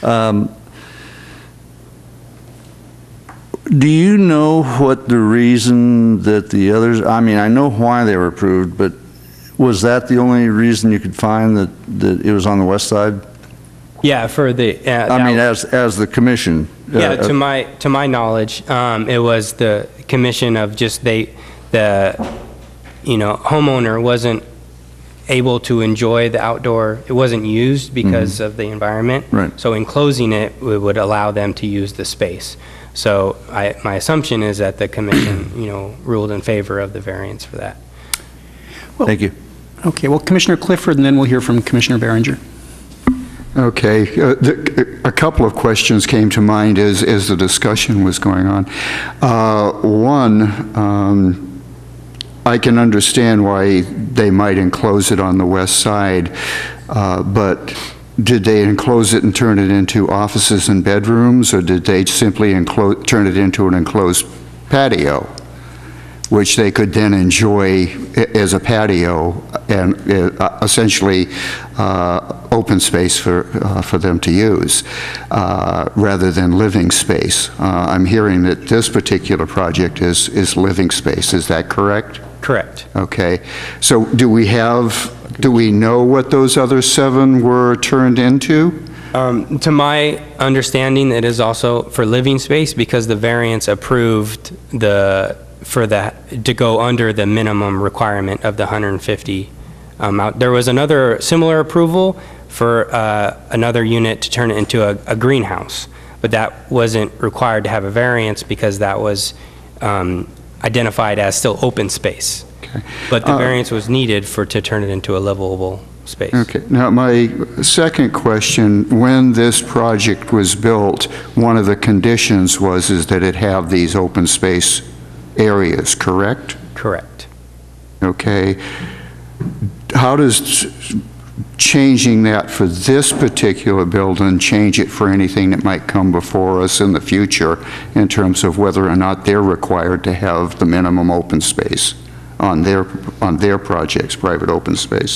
do you know what the reason that the others, I mean, I know why they were approved, but was that the only reason you could find that it was on the west side? Yeah, for the... I mean, as the commission. Yeah, to my knowledge, it was the commission of just the homeowner wasn't able to enjoy the outdoor, it wasn't used because of the environment. Right. So in closing it, we would allow them to use the space. So my assumption is that the commission, ruled in favor of the variance for that. Well, thank you. Okay, well, Commissioner Clifford, and then we'll hear from Commissioner Behringer. Okay, a couple of questions came to mind as the discussion was going on. One, I can understand why they might enclose it on the west side, but did they enclose it and turn it into offices and bedrooms, or did they simply turn it into an enclosed patio, which they could then enjoy as a patio and essentially open space for them to use rather than living space? I'm hearing that this particular project is living space. Is that correct? Correct. Okay. So do we know what those other 7 were turned into? To my understanding, it is also for living space because the variance approved to go under the minimum requirement of the 150. There was another similar approval for another unit to turn it into a greenhouse, but that wasn't required to have a variance because that was identified as still open space. Okay. But the variance was needed to turn it into a livable space. Okay. Now, my second question, when this project was built, one of the conditions is that it have these open space areas, correct? Correct. Okay. How does changing that for this particular building change it for anything that might come before us in the future in terms of whether or not they're required to have the minimum open space on their projects, private open space?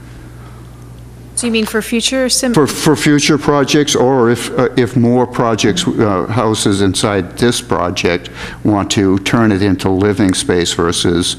Do you mean for future? For future projects, or if more projects, houses inside this project want to turn it into living space versus,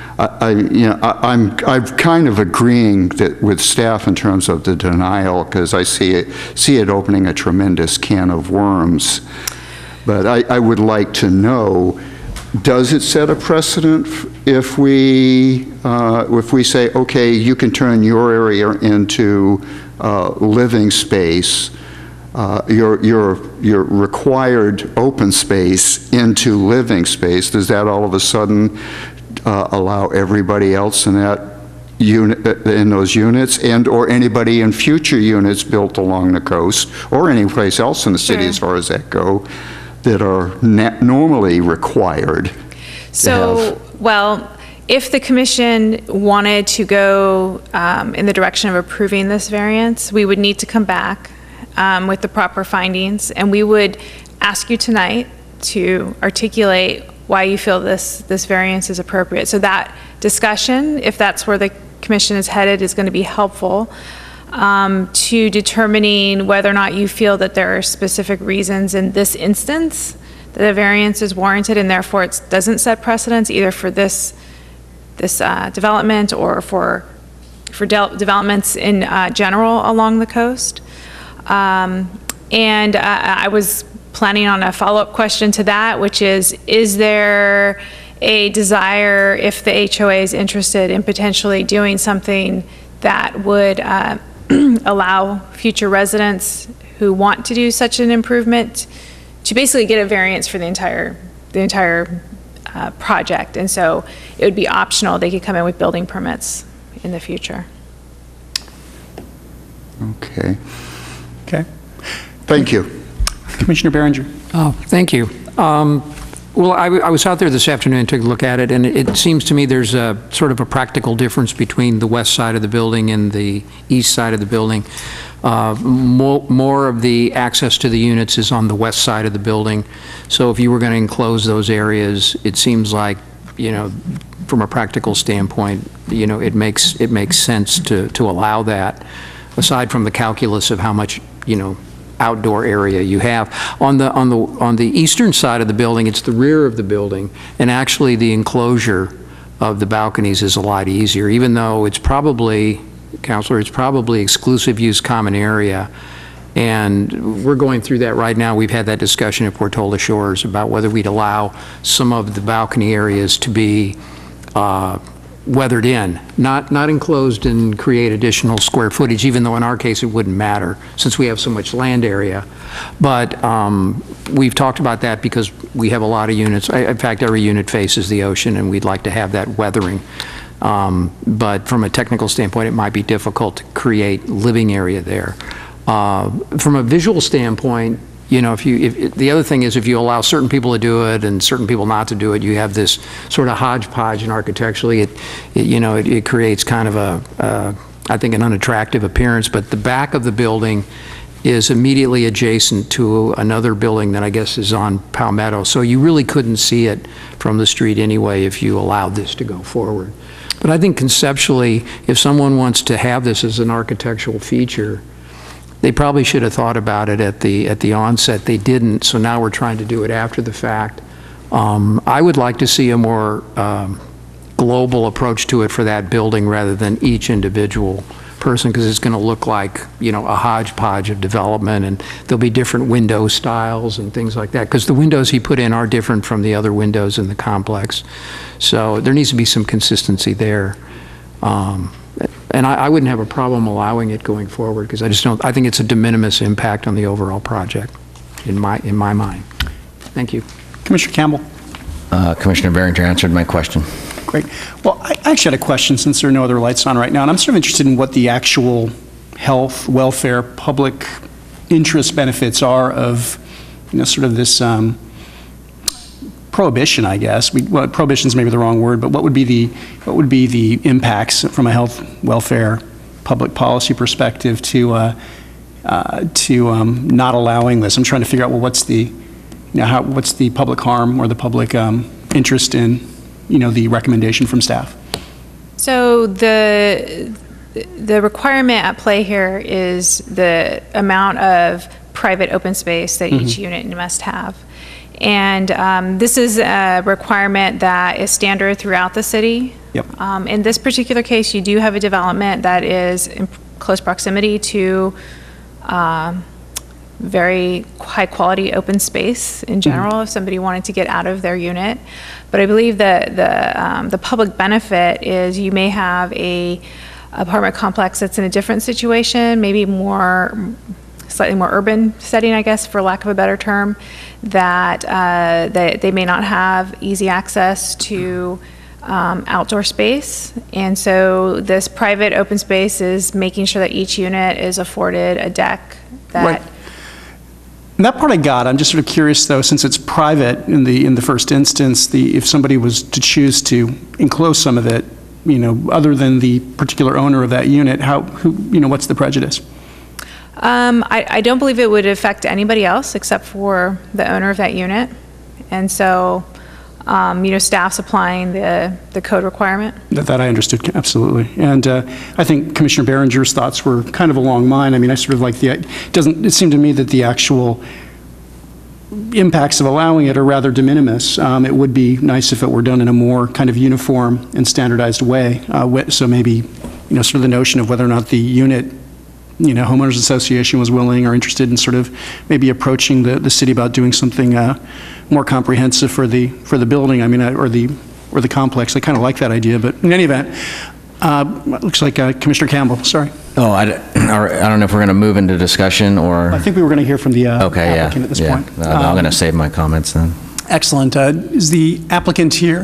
I'm kind of agreeing with staff in terms of the denial because I see it opening a tremendous can of worms. But I would like to know, does it set a precedent if we say, okay, you can turn your area into living space, your required open space into living space? Does that all of a sudden allow everybody else in that unit, in those units, and or anybody in future units built along the coast or any place else in the city, as far as that go, that are normally required? So, well, if the commission wanted to go in the direction of approving this variance, we would need to come back with the proper findings, and we would ask you tonight to articulate why you feel this variance is appropriate. So that discussion, if that's where the commission is headed, is going to be helpful to determining whether or not you feel that there are specific reasons in this instance that a variance is warranted, and therefore it doesn't set precedence either for this development or for developments in general along the coast. And I was planning on a follow-up question to that, which is there a desire, if the HOA is interested in potentially doing something that would allow future residents who want to do such an improvement to basically get a variance for the entire project? And so it would be optional. They could come in with building permits in the future. Okay. Okay. Thank you. Commissioner Behringer. Oh, thank you. Well, I was out there this afternoon and took a look at it, and it seems to me there's a sort of a practical difference between the west side of the building and the east side of the building. More of the access to the units is on the west side of the building. So if you were going to enclose those areas, it seems like, from a practical standpoint, it makes sense to allow that, aside from the calculus of how much, outdoor area you have. On the eastern side of the building, it's the rear of the building, and actually the enclosure of the balconies is a lot easier, even though it's probably, Counselor, it's probably exclusive use common area. And we're going through that right now. We've had that discussion at Portola Shores about whether we'd allow some of the balcony areas to be weathered in, not enclosed and create additional square footage, even though in our case it wouldn't matter since we have so much land area. But we've talked about that because we have a lot of units. In fact, every unit faces the ocean, and we'd like to have that weathering. But from a technical standpoint, it might be difficult to create living area there. From a visual standpoint, you know, the other thing is if you allow certain people to do it and certain people not to do it, you have this sort of hodgepodge, and architecturally it creates kind of I think an unattractive appearance. But the back of the building is immediately adjacent to another building that I guess is on Palmetto. So you really couldn't see it from the street anyway if you allowed this to go forward. But I think conceptually, if someone wants to have this as an architectural feature, they probably should have thought about it at the onset. They didn't, so now we're trying to do it after the fact. I would like to see a more global approach to it for that building rather than each individual person, because it's going to look like, you know, a hodgepodge of development, and there'll be different window styles and things like that, because the windows he put in are different from the other windows in the complex. So there needs to be some consistency there. And I wouldn't have a problem allowing it going forward, because I think it's a de minimis impact on the overall project in my mind. Thank you. Commissioner Campbell. Commissioner Barringer answered my question. Great. Well, I actually had a question, since there are no other lights on right now, and I'm sort of interested in what the actual health, welfare, public interest benefits are of, you know, sort of this prohibition, I guess. Well, prohibition is maybe the wrong word, but what would be the impacts from a health, welfare, public policy perspective to not allowing this? I'm trying to figure out, well, what's the public harm or the public interest in, you know, the recommendation from staff? So the requirement at play here is the amount of private open space that each unit must have. And this is a requirement that is standard throughout the city. Yep. In this particular case, you do have a development that is in close proximity to very high quality open space in general, if somebody wanted to get out of their unit. But I believe that the public benefit is you may have a apartment complex that's in a different situation, maybe slightly more urban setting, I guess, for lack of a better term, that they may not have easy access to outdoor space. And so this private open space is making sure that each unit is afforded a deck that... Right. And that part I got. I'm just sort of curious, though, since it's private in the first instance, if somebody was to choose to enclose some of it, you know, other than the particular owner of that unit, what's the prejudice? I don't believe it would affect anybody else except for the owner of that unit. And so, staff's applying the code requirement. That I understood, absolutely. And I think Commissioner Barringer's thoughts were kind of along mine. I mean, I sort of like it seemed to me that the actual impacts of allowing it are rather de minimis. It would be nice if it were done in a more kind of uniform and standardized way. So maybe, sort of the notion of whether or not the unit, homeowners association was willing or interested in sort of maybe approaching the city about doing something more comprehensive for the building. I mean, or the complex. I kind of like that idea, but in any event, it looks like Commissioner Campbell. Sorry. Oh, I don't know if we're going to move into discussion or. I think we were going to hear from the applicant at this point. I'm going to save my comments then. Excellent. Is the applicant here?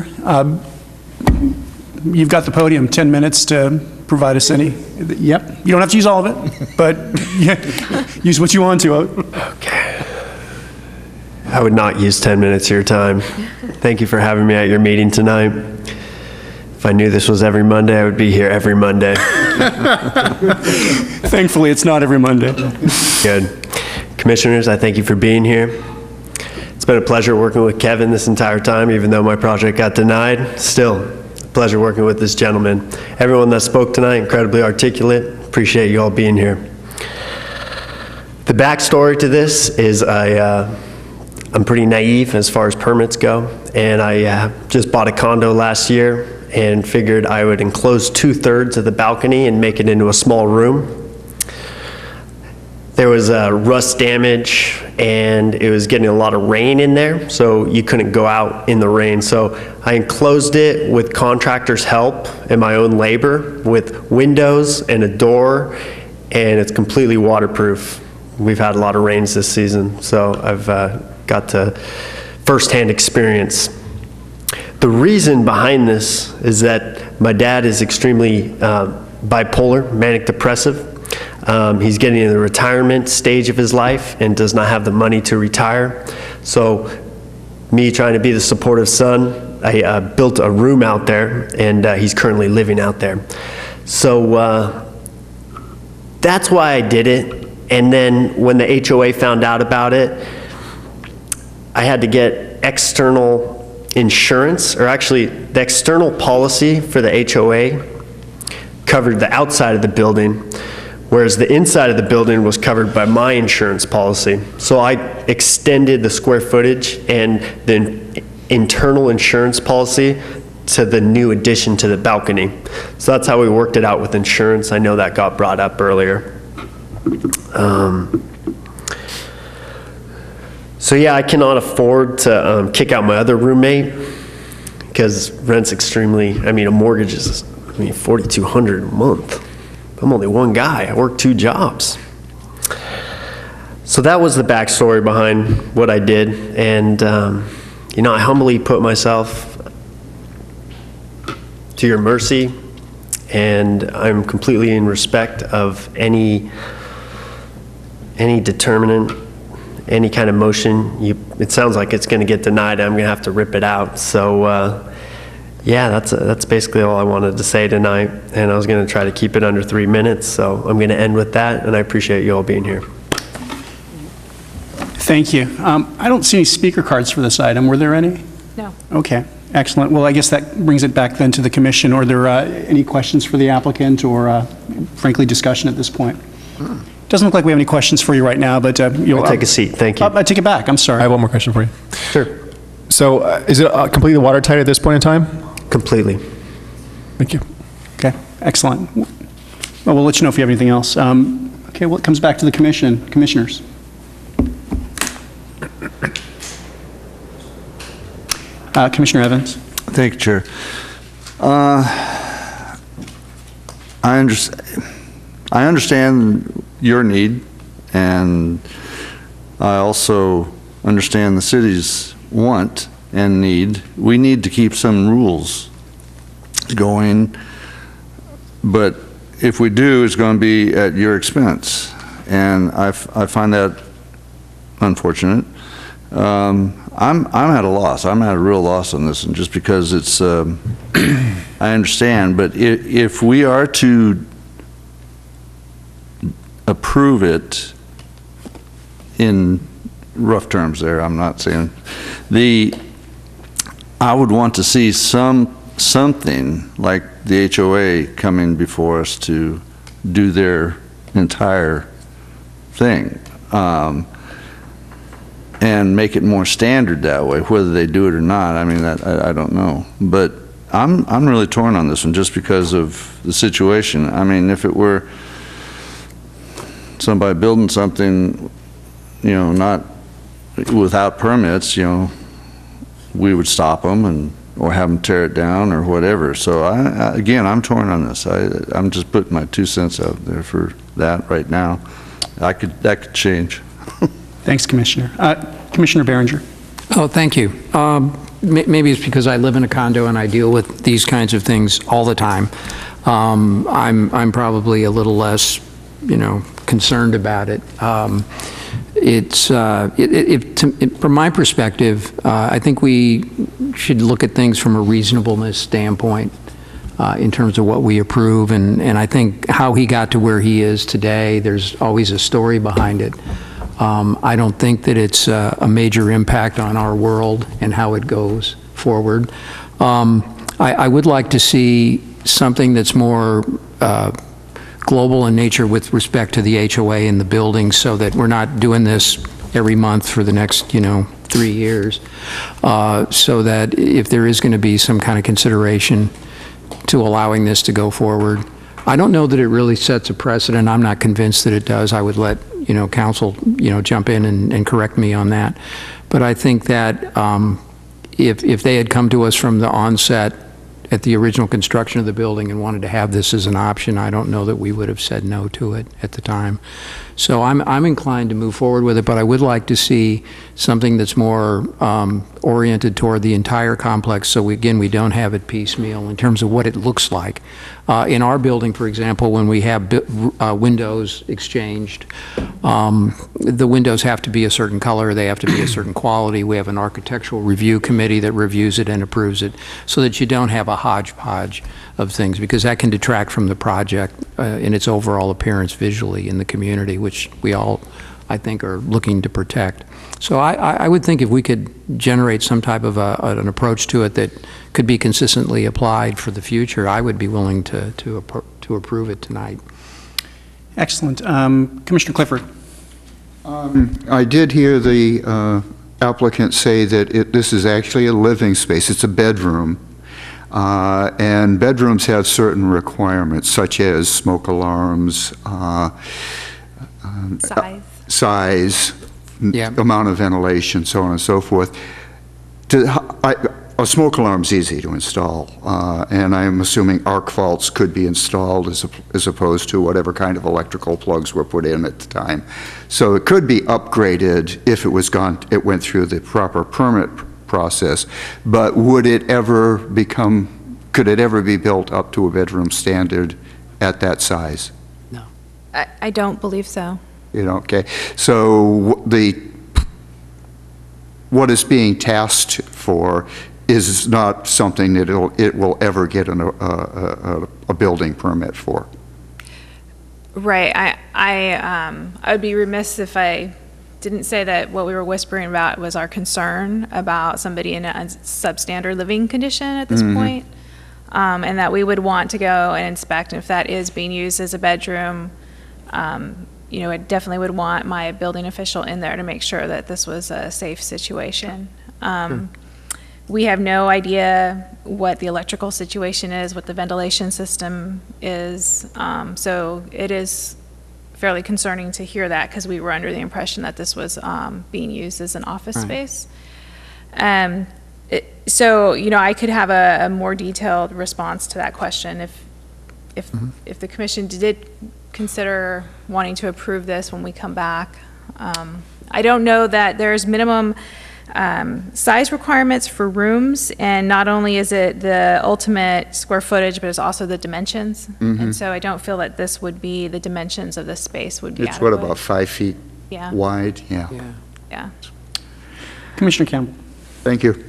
You've got the podium. 10 minutes to provide us any. Yep. You don't have to use all of it, but use what you want to. Okay. I would not use 10 minutes of your time. Thank you for having me at your meeting tonight. If I knew this was every Monday, I would be here every Monday. Thankfully, it's not every Monday. Good. Commissioners, I thank you for being here. It's been a pleasure working with Kevin this entire time, even though my project got denied. Still, a pleasure working with this gentleman. Everyone that spoke tonight, incredibly articulate. Appreciate you all being here. The backstory to this is I'm pretty naive as far as permits go, and I just bought a condo last year and figured I would enclose 2/3 of the balcony and make it into a small room. There was rust damage and it was getting a lot of rain in there, so you couldn't go out in the rain. So I enclosed it with contractors' help and my own labor with windows and a door, and it's completely waterproof. We've had a lot of rains this season, so I've got to firsthand experience. The reason behind this is that my dad is extremely bipolar, manic depressive. He's getting in the retirement stage of his life and does not have the money to retire. So me trying to be the supportive son, I built a room out there, and he's currently living out there. So that's why I did it. And then when the HOA found out about it, I had to get external insurance, or actually the external policy for the HOA covered the outside of the building, whereas the inside of the building was covered by my insurance policy. So I extended the square footage and the internal insurance policy to the new addition to the balcony. So that's how we worked it out with insurance. I know that got brought up earlier. So yeah, I cannot afford to kick out my other roommate because rent's extremely, I mean, a mortgage is, I mean, $4,200 a month. I'm only one guy. I work 2 jobs. So that was the backstory behind what I did. And, you know, I humbly put myself to your mercy, and I'm completely in respect of any determinant, any kind of motion. It sounds like it's going to get denied. I'm going to have to rip it out. So, yeah, that's basically all I wanted to say tonight, and I was going to try to keep it under 3 minutes, so I'm going to end with that, and I appreciate you all being here. Thank you. I don't see any speaker cards for this item. Were there any? No. Okay, excellent. Well, I guess that brings it back then to the commission. Are there any questions for the applicant or, frankly, discussion at this point? Doesn't look like we have any questions for you right now, but you'll take a seat. Thank you. I take it back. I'm sorry. I have one more question for you. Sure. So is it completely watertight at this point in time? Completely. Thank you. Okay, excellent. Well, we'll let you know if you have anything else. Okay, well, it comes back to the commission. Commissioners. Commissioner Evans. Thank you, Chair. I understand your need, and I also understand the city's want and need. We need to keep some rules going, but if we do, it's going to be at your expense, and I find that unfortunate. I'm at a loss. I'm at a real loss on this, and just because it's, I understand, but if we are to approve it in rough terms there, I'm not saying, I would want to see something like the HOA coming before us to do their entire thing. And make it more standard that way, whether they do it or not. I mean, I don't know. But I'm really torn on this one just because of the situation. I mean, if it were somebody building something, you know, not without permits, you know, we would stop them or have them tear it down or whatever. So again, I'm torn on this. I'm just putting my 2 cents out there for that right now. That could change. Thanks, Commissioner. Commissioner Behringer. Oh, thank you. Maybe it's because I live in a condo and I deal with these kinds of things all the time. I'm probably a little less, you know, concerned about it. From my perspective, I think we should look at things from a reasonableness standpoint in terms of what we approve, and I think how he got to where he is today, there's always a story behind it. I don't think that it's a major impact on our world and how it goes forward. I would like to see something that's more global in nature with respect to the HOA and the building, so that we're not doing this every month for the next, you know, 3 years. So that if there is going to be some kind of consideration to allowing this to go forward, I don't know that it really sets a precedent. I'm not convinced that it does. I would let, you know, council, you know, jump in and correct me on that. But I think that if they had come to us from the onset at the original construction of the building and wanted to have this as an option, I don't know that we would have said no to it at the time. So I'm inclined to move forward with it, but I would like to see something that's more oriented toward the entire complex, so we don't have it piecemeal in terms of what it looks like. In our building, for example, when we have windows exchanged, the windows have to be a certain color, they have to be a certain quality. We have an architectural review committee that reviews it and approves it, so that you don't have a hodgepodge of things, because that can detract from the project in its overall appearance visually in the community, which we all, I think, are looking to protect. So I would think if we could generate some type of an approach to it that could be consistently applied for the future, I would be willing to approve it tonight. Excellent. Commissioner Clifford. I did hear the applicant say that this is actually a living space. It's a bedroom. And bedrooms have certain requirements, such as smoke alarms, size, amount of ventilation, so on and so forth. A smoke alarm is easy to install, and I'm assuming arc faults could be installed as opposed to whatever kind of electrical plugs were put in at the time. So it could be upgraded if it went through the proper permit process, but could it ever be built up to a bedroom standard at that size? No. I don't believe so. You know, okay. So what is being tasked for is not something that it will ever get a building permit for. Right. I would be remiss if I didn't say that what we were whispering about was our concern about somebody in a substandard living condition at this point, and that we would want to go and inspect, and if that is being used as a bedroom, you know, I definitely would want my building official in there to make sure that this was a safe situation. We have no idea what the electrical situation is, what the ventilation system is, so it is fairly concerning to hear that, because we were under the impression that this was being used as an office space. So, you know, I could have a more detailed response to that question if the commission did consider wanting to approve this when we come back. I don't know that there's minimum size requirements for rooms, and not only is it the ultimate square footage, but it's also the dimensions. And so I don't feel that this would be, the dimensions of this space would be It's adequate. what, about 5 feet wide? Yeah. Commissioner Campbell. Thank you.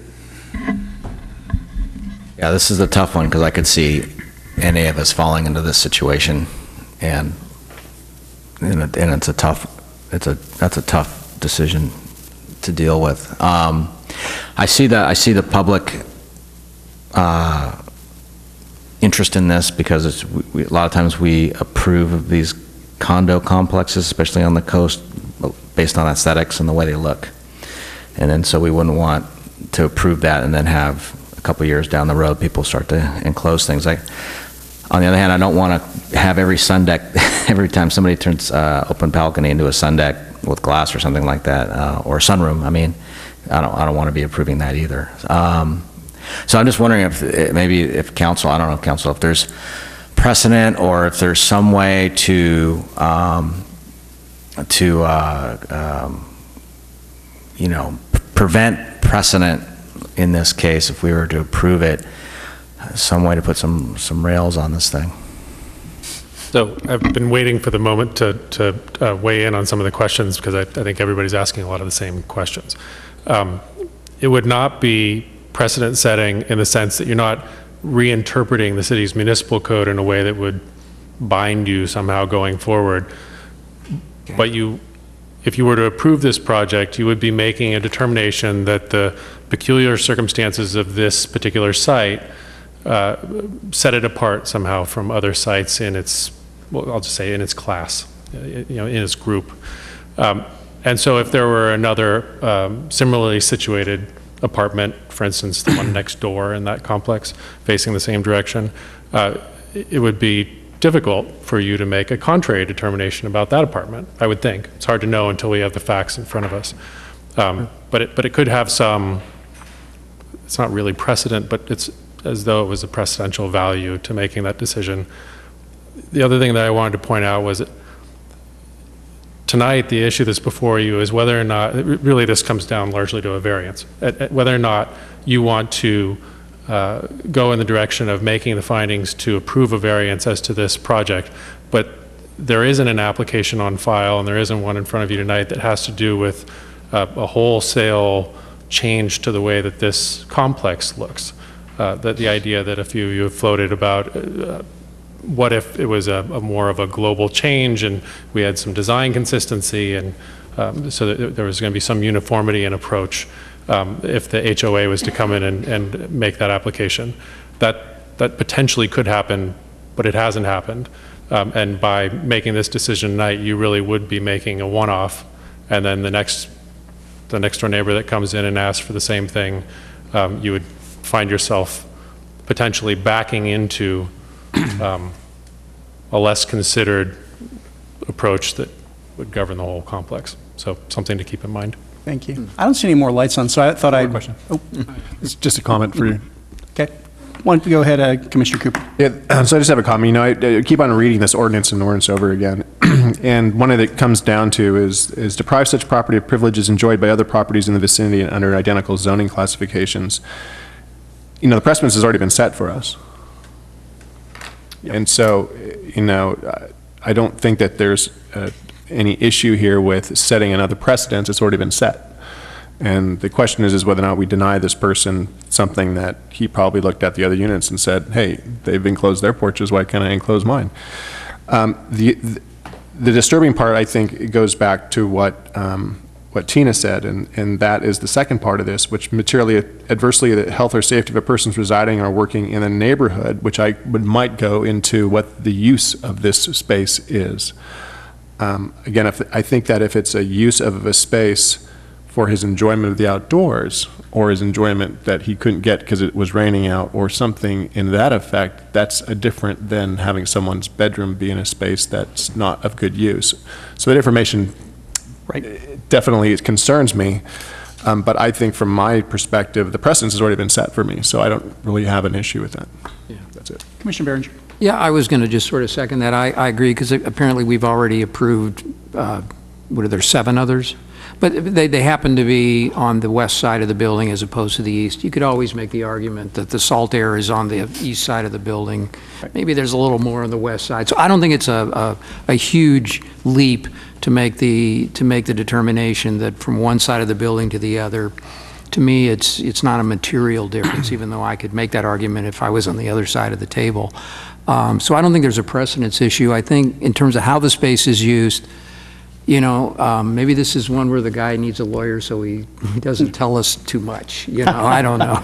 Yeah, this is a tough one, because I could see any of us falling into this situation, and it's a tough, that's a tough decision to deal with. I see the public interest in this, because a lot of times we approve of these condo complexes, especially on the coast, based on aesthetics and the way they look. And then so we wouldn't want to approve that and then have a couple years down the road people start to enclose things. On the other hand, I don't want to have every sun deck, every time somebody turns open balcony into a sun deck with glass or something like that, or a sunroom. I mean, I don't want to be approving that either. So I'm just wondering if council, I don't know if council, if there's precedent, or if there's some way to you know, prevent precedent in this case, if we were to approve it, some way to put some rails on this thing. So I've been waiting for the moment to weigh in on some of the questions, because I think everybody's asking a lot of the same questions. It would not be precedent setting in the sense that you're not reinterpreting the city's municipal code in a way that would bind you somehow going forward. Okay. But if you were to approve this project, you would be making a determination that the peculiar circumstances of this particular site set it apart somehow from other sites in its, well, I'll just say in its class, you know, in its group. And so if there were another similarly situated apartment, for instance, the one next door in that complex facing the same direction, it would be difficult for you to make a contrary determination about that apartment, I would think. It's hard to know until we have the facts in front of us. But it could have some, it's not really precedent, but as though it was a precedential value to making that decision. The other thing that I wanted to point out was that tonight, the issue that's before you is whether or not, really this comes down largely to a variance, whether or not you want to go in the direction of making the findings to approve a variance as to this project. But there isn't an application on file, and there isn't one in front of you tonight that has to do with a wholesale change to the way that this complex looks. That the idea that a few of you have floated about what if it was a more of a global change and we had some design consistency, and so that there was going to be some uniformity in approach if the HOA was to come in and make that application. That potentially could happen, but it hasn't happened. And by making this decision tonight, you really would be making a one-off, and then the next door neighbor that comes in and asks for the same thing, you would find yourself potentially backing into a less considered approach that would govern the whole complex. So something to keep in mind. Thank you. I don't see any more lights on, so I thought I'd... Question. Oh. It's just a comment for you. Okay. Why don't you go ahead, Commissioner Cooper? Yeah, so I just have a comment. You know, I keep on reading this ordinance and ordinance over again. And one of it comes down to is deprive such property of privileges enjoyed by other properties in the vicinity and under identical zoning classifications. You know, the precedence has already been set for us. Yep. And so, you know, I don't think that there's any issue here with setting another precedence. It's already been set. And the question is whether or not we deny this person something that he probably looked at the other units and said, hey, they've enclosed their porches, why can't I enclose mine? The disturbing part, I think, goes back to what Tina said, and that is the second part of this, which materially adversely the health or safety of a person residing or working in a neighborhood, which might go into what the use of this space is. Again, I think that if it's a use of a space for his enjoyment of the outdoors, or his enjoyment that he couldn't get because it was raining out, or something in that effect, that's different than having someone's bedroom be in a space that's not of good use. So that information definitely concerns me, but I think from my perspective, the precedence has already been set for me, so I don't really have an issue with that. Yeah. That's it. Commissioner Behringer. Yeah, I was going to just sort of second that. I agree, because apparently we've already approved, what are there, 7 others? But they happen to be on the west side of the building as opposed to the east. You could always make the argument that the salt air is on the east side of the building. Maybe there's a little more on the west side. So I don't think it's a huge leap to make the determination that from one side of the building to the other. To me, it's not a material difference, even though I could make that argument if I was on the other side of the table. So I don't think there's a precedence issue. I think in terms of how the space is used, you know, maybe this is one where the guy needs a lawyer so he doesn't tell us too much. You know, I don't know.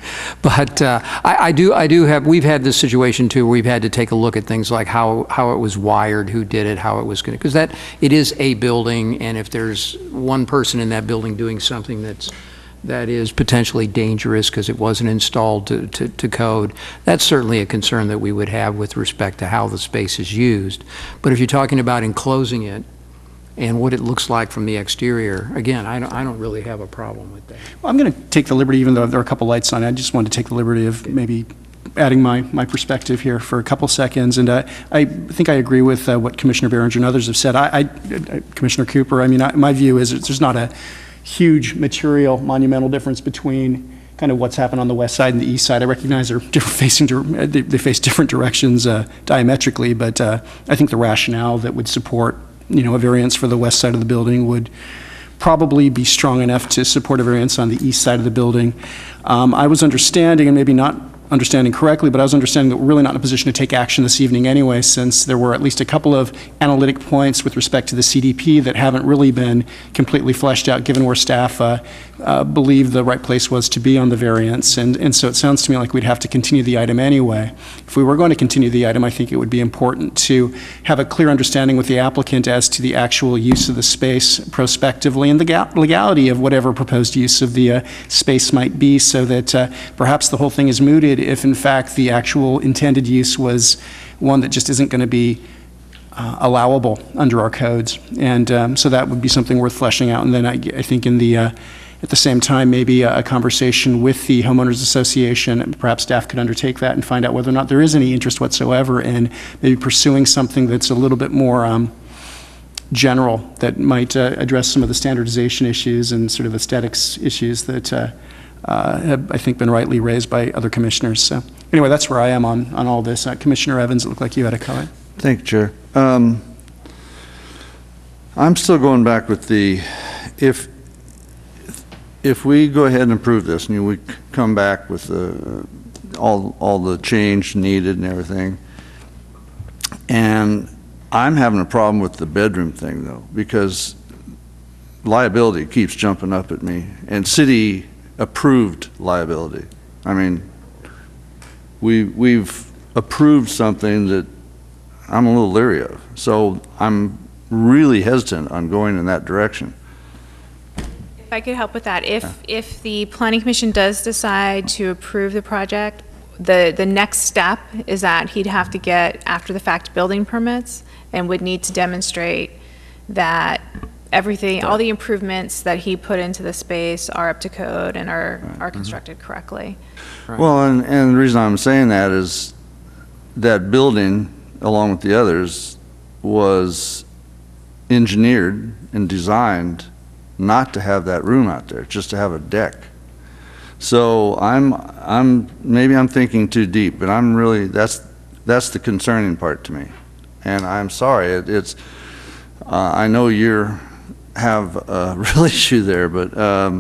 But I do have, we've had this situation too, where we've had to take a look at things like how it was wired, who did it, how it was going to, because it is a building, and if there's one person in that building doing something that is potentially dangerous because it wasn't installed to code, that's certainly a concern that we would have with respect to how the space is used. But if you're talking about enclosing it and what it looks like from the exterior, again, I don't really have a problem with that. Well, I'm going to take the liberty, even though there are a couple lights on, I just wanted to take the liberty of maybe adding my perspective here for a couple seconds. And I think I agree with what Commissioner Behringer and others have said. Commissioner Cooper, I mean, my view is there's not a huge material, monumental difference between kind of what's happened on the west side and the east side. I recognize they're they face different directions diametrically, but I think the rationale that would support, you know, a variance for the west side of the building would probably be strong enough to support a variance on the east side of the building. I was understanding, and maybe not understanding correctly, but I was understanding that we're really not in a position to take action this evening anyway, since there were at least a couple of analytic points with respect to the CDP that haven't really been completely fleshed out, given where staff believed the right place was to be on the variance. And so it sounds to me like we'd have to continue the item anyway. If we were going to continue the item, I think it would be important to have a clear understanding with the applicant as to the actual use of the space prospectively and the legality of whatever proposed use of the space might be, so that perhaps the whole thing is mooted if in fact the actual intended use was one that just isn't going to be allowable under our codes. And so that would be something worth fleshing out. And then I think in the at the same time, maybe a conversation with the homeowners association, and perhaps staff could undertake that and find out whether or not there is any interest whatsoever in maybe pursuing something that's a little bit more general, that might address some of the standardization issues and sort of aesthetics issues that have, I think, been rightly raised by other commissioners. So anyway, that's where I am on all this. Commissioner Evans, it looked like you had a comment. Thank you, Chair. I'm still going back with the, if we go ahead and approve this, and we come back with all the change needed and everything, and I'm having a problem with the bedroom thing, though, because liability keeps jumping up at me, and city approved liability. I mean, we've approved something that I'm a little leery of, so I'm really hesitant on going in that direction. If I could help with that, if the Planning Commission does decide to approve the project, the next step is that he'd have to get after-the-fact building permits and would need to demonstrate that everything, all the improvements that he put into the space are up to code and are constructed correctly. Well, and the reason I'm saying that is that building, along with the others, was engineered and designed not to have that room out there, just to have a deck. So maybe I'm thinking too deep, but I'm really, that's the concerning part to me. And I'm sorry, it's I know you have a real issue there, but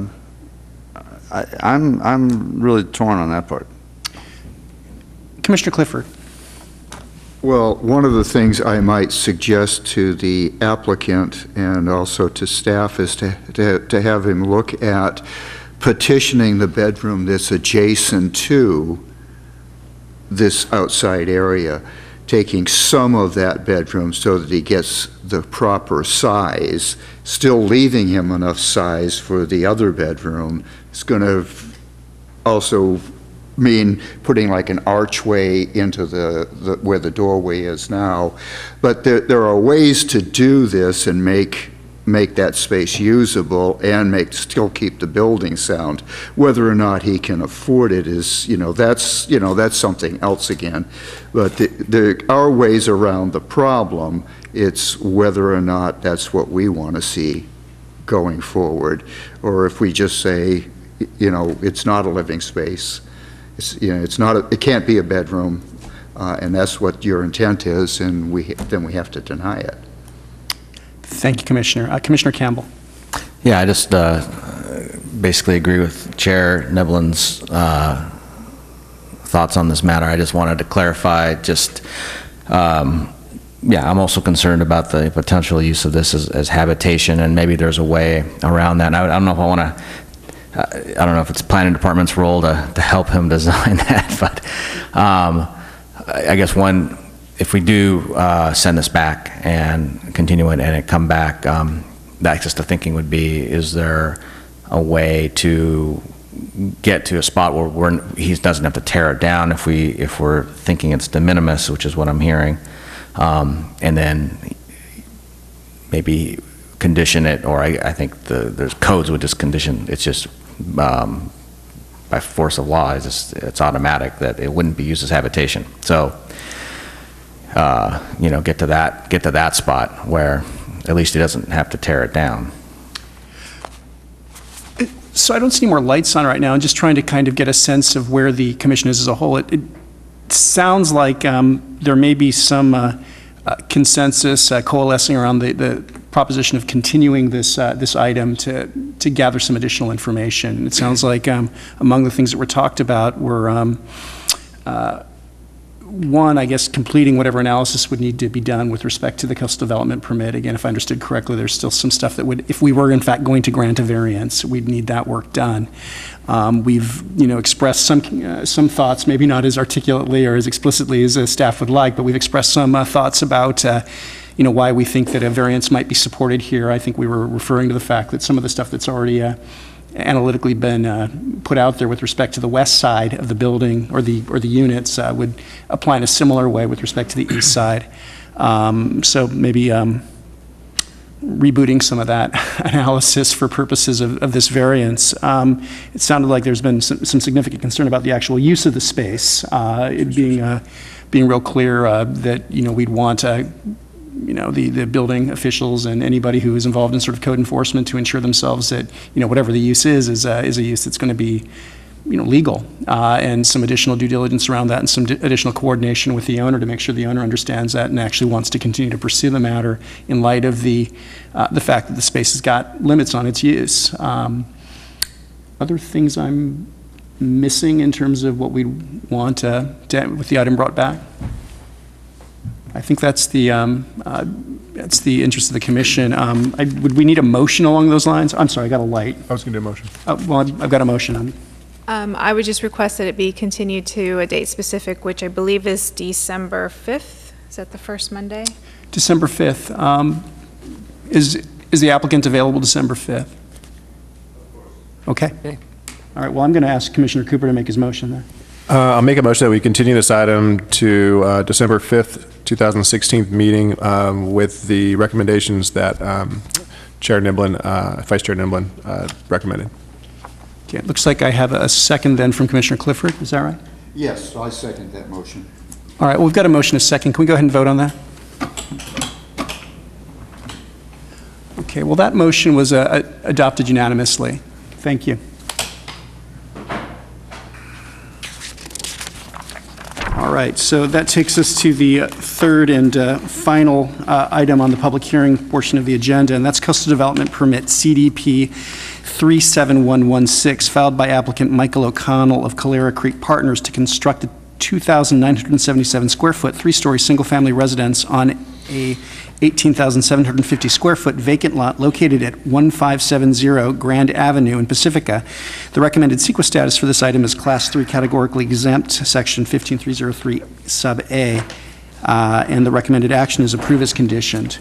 I'm really torn on that part. Commissioner Clifford. Well, one of the things I might suggest to the applicant and also to staff is to have him look at petitioning the bedroom that's adjacent to this outside area, taking some of that bedroom so that he gets the proper size, still leaving him enough size for the other bedroom. It's going to also mean putting like an archway into the where the doorway is now. But there are ways to do this and make that space usable and still keep the building sound. Whether or not he can afford it is, that's something else again. But there are ways around the problem. It's whether or not that's what we want to see going forward, or if we just say, it's not a living space. It can't be a bedroom, and that's what your intent is, and then we have to deny it. Thank you, Commissioner. Commissioner Campbell. Yeah, I just basically agree with Chair Neblin's thoughts on this matter. I just wanted to clarify yeah, I'm also concerned about the potential use of this as habitation, and maybe there's a way around that. And I don't know if I want to, I don't know if it's planning department's role to help him design that, but I guess if we do send this back and continue it and it come back, that's just the thinking would be, is there a way to get to a spot where he doesn't have to tear it down if we're thinking it's de minimis, which is what I'm hearing, and then maybe condition it, or I think there's codes with this condition. It's just by force of law, it's automatic that it wouldn't be used as habitation. So get to that spot where at least he doesn't have to tear it down. So I don't see any more lights on right now. I'm just trying to kind of get a sense of where the commission is as a whole. It sounds like there may be some consensus coalescing around the proposition of continuing this item to gather some additional information. It sounds like among the things that were talked about were one, I guess, completing whatever analysis would need to be done with respect to the coastal development permit. Again, if I understood correctly, there's still some stuff that would, if we were in fact going to grant a variance, we'd need that work done. We've, expressed some thoughts, maybe not as articulately or as explicitly as staff would like, but we've expressed some thoughts about, why we think that a variance might be supported here. I think we were referring to the fact that some of the stuff that's already analytically been put out there with respect to the west side of the building or the units would apply in a similar way with respect to the east side. So maybe rebooting some of that analysis for purposes of this variance. It sounded like there's been some significant concern about the actual use of the space, it being real clear that, we'd want the building officials and anybody who is involved in sort of code enforcement to ensure themselves that, whatever the use is a use that's going to be, legal, and some additional due diligence around that and some additional coordination with the owner to make sure the owner understands that and actually wants to continue to pursue the matter in light of the fact that the space has got limits on its use. Other things I'm missing in terms of what we want with the item brought back? I think that's the interest of the commission. Would we need a motion along those lines? I'm sorry, I got a light. I was going to do a motion. Well, I've got a motion. I would just request that it be continued to a date specific, which I believe is December 5th. Is that the first Monday? December 5th. Is the applicant available December 5th? Okay. All right, well, I'm going to ask Commissioner Cooper to make his motion there. I'll make a motion that we continue this item to December 5th, 2016 meeting with the recommendations that Chair Niblin, Vice Chair Niblin recommended. Okay, it looks like I have a second then from Commissioner Clifford. Is that right? Yes, I second that motion. All right, well, we've got a motion, a second. Can we go ahead and vote on that? Okay, well, that motion was adopted unanimously. Thank you. All right, so that takes us to the third and final item on the public hearing portion of the agenda, and that's Coastal Development Permit CDP 37116, filed by applicant Michael O'Connell of Calera Creek Partners to construct a 2,977 square foot, three-story single-family residence on a 18,750 square foot vacant lot located at 1570 Grand Avenue in Pacifica. The recommended CEQA status for this item is Class 3 categorically exempt, Section 15303 sub A, and the recommended action is approve as conditioned.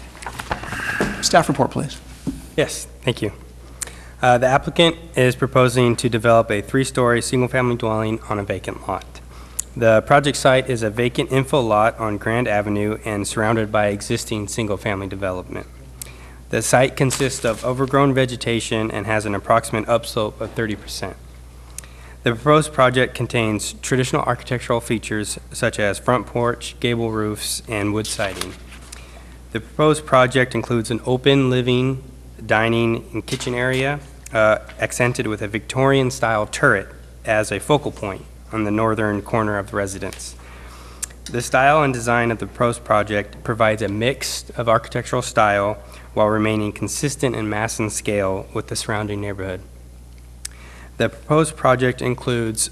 Staff report, please. Yes, thank you. The applicant is proposing to develop a three-story single-family dwelling on a vacant lot. The project site is a vacant infill lot on Grand Avenue and surrounded by existing single-family development. The site consists of overgrown vegetation and has an approximate upslope of 30%. The proposed project contains traditional architectural features such as front porch, gable roofs, and wood siding. The proposed project includes an open living, dining, and kitchen area accented with a Victorian-style turret as a focal point on the northern corner of the residence. The style and design of the proposed project provides a mix of architectural style while remaining consistent in mass and scale with the surrounding neighborhood. The proposed project includes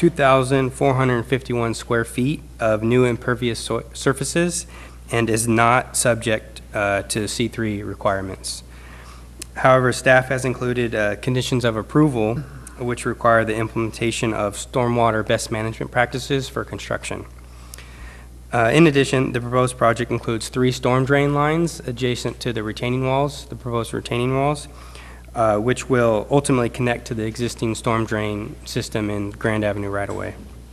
2,451 square feet of new impervious surfaces and is not subject to C3 requirements. However, staff has included conditions of approval which require the implementation of stormwater best management practices for construction. In addition, the proposed project includes 3 storm drain lines adjacent to the retaining walls, the proposed retaining walls, which will ultimately connect to the existing storm drain system in Grand Avenue right-of-way.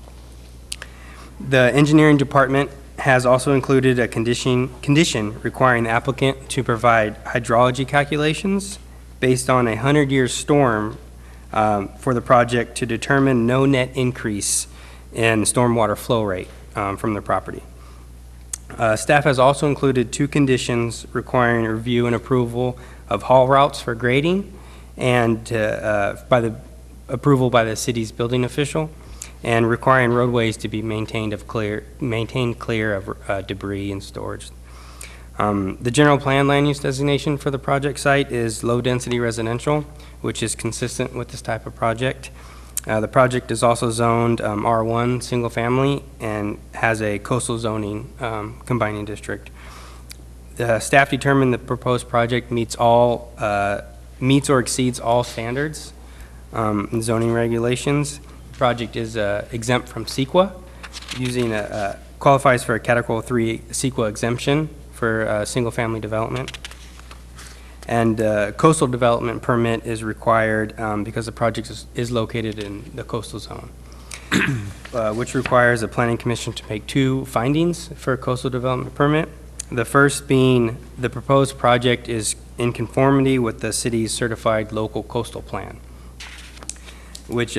The engineering department has also included a condition requiring the applicant to provide hydrology calculations based on a 100-year storm for the project to determine no net increase in stormwater flow rate from the property. Staff has also included 2 conditions requiring review and approval of haul routes for grading and approval by the city's building official, and requiring roadways to be maintained clear of debris and storage. The general plan land use designation for the project site is low-density residential, which is consistent with this type of project. The project is also zoned R1 single family and has a coastal zoning combining district. The staff determined the proposed project meets or exceeds all standards and zoning regulations. The project is exempt from CEQA, qualifies for a Category 3 CEQA exemption for single-family development. And coastal development permit is required because the project is located in the coastal zone, which requires a planning commission to make 2 findings for a coastal development permit. The first being the proposed project is in conformity with the city's certified local coastal plan, which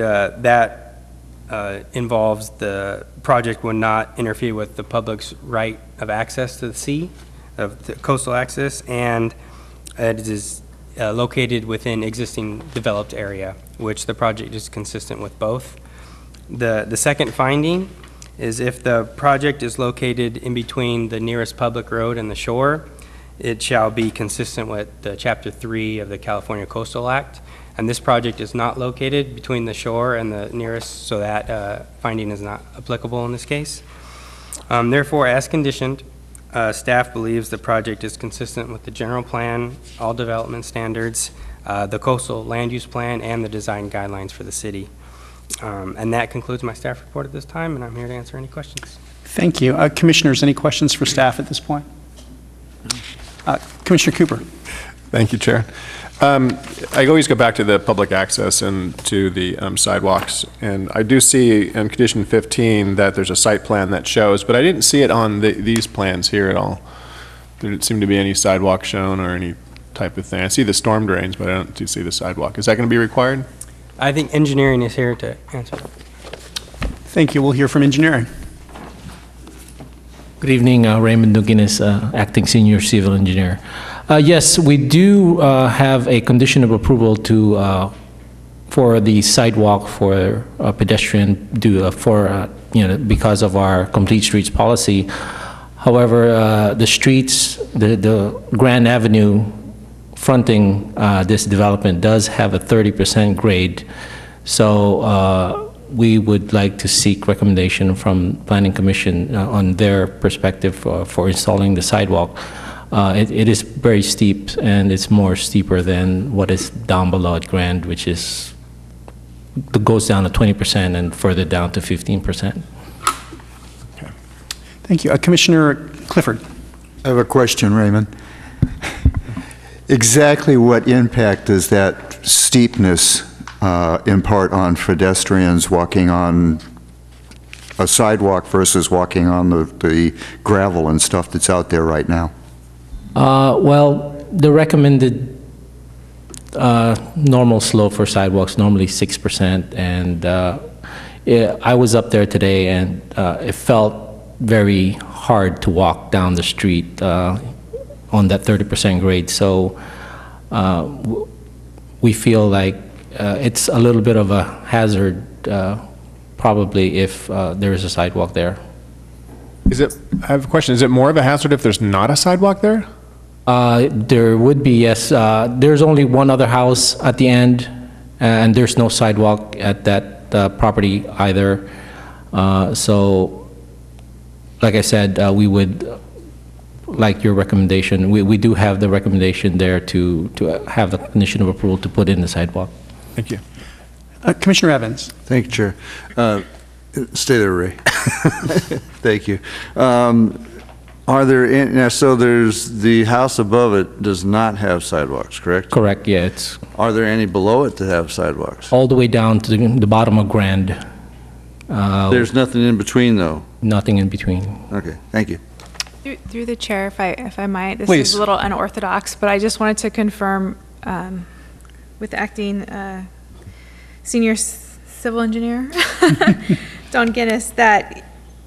involves the project will not interfere with the public's right of access to the sea, of the coastal access, and it is located within existing developed area, which the project is consistent with both. The second finding is if the project is located in between the nearest public road and the shore, it shall be consistent with the Chapter 3 of the California Coastal Act. And this project is not located between the shore and the nearest, so that finding is not applicable in this case. Therefore, as conditioned, staff believes the project is consistent with the general plan, all development standards, the coastal land use plan, and the design guidelines for the city. And that concludes my staff report at this time, and I'm here to answer any questions. Thank you. Commissioners, any questions for staff at this point? Commissioner Cooper. Thank you, Chair. I always go back to the public access and to the sidewalks, and I do see in condition 15 that there's a site plan that shows, but I didn't see it on these plans here at all. There didn't seem to be any sidewalk shown or any type of thing. I see the storm drains, but I don't see the sidewalk. Is that going to be required? I think engineering is here to answer. Thank you. We'll hear from engineering. Good evening, Raymond Duguinis, Acting Senior Civil Engineer. Yes, we do have a condition of approval to for the sidewalk for pedestrian because of our complete streets policy. However, the streets, the Grand Avenue fronting this development does have a 30% grade, so we would like to seek recommendation from Planning Commission on their perspective for installing the sidewalk. It is very steep, and it's more steeper than what is down below at Grand, which goes down to 20% and further down to 15%. Okay. Thank you. Commissioner Clifford. I have a question, Raymond. Exactly what impact does that steepness impart on pedestrians walking on a sidewalk versus walking on the gravel and stuff that's out there right now? Well, the recommended normal slope for sidewalks normally 6%, and I was up there today, and it felt very hard to walk down the street on that 30% grade. So we feel like it's a little bit of a hazard, probably, if there is a sidewalk there. I have a question. Is it more of a hazard if there's not a sidewalk there? There would be, yes. There's only one other house at the end, and there's no sidewalk at that property either. So, like I said, we would like your recommendation. We do have the recommendation there to have the condition of approval to put in the sidewalk. Thank you. Commissioner Evans. Thank you, Chair. Stay there, Ray. Thank you. Are there, so there's, the house above it does not have sidewalks, correct? Correct, yeah. Are there any below it that have sidewalks? All the way down to the bottom of Grand. There's nothing in between, though? Nothing in between. Okay, thank you. Through the chair, if I might, this Please. is a little unorthodox, but I just wanted to confirm with Acting Senior Civil Engineer Don Guinness that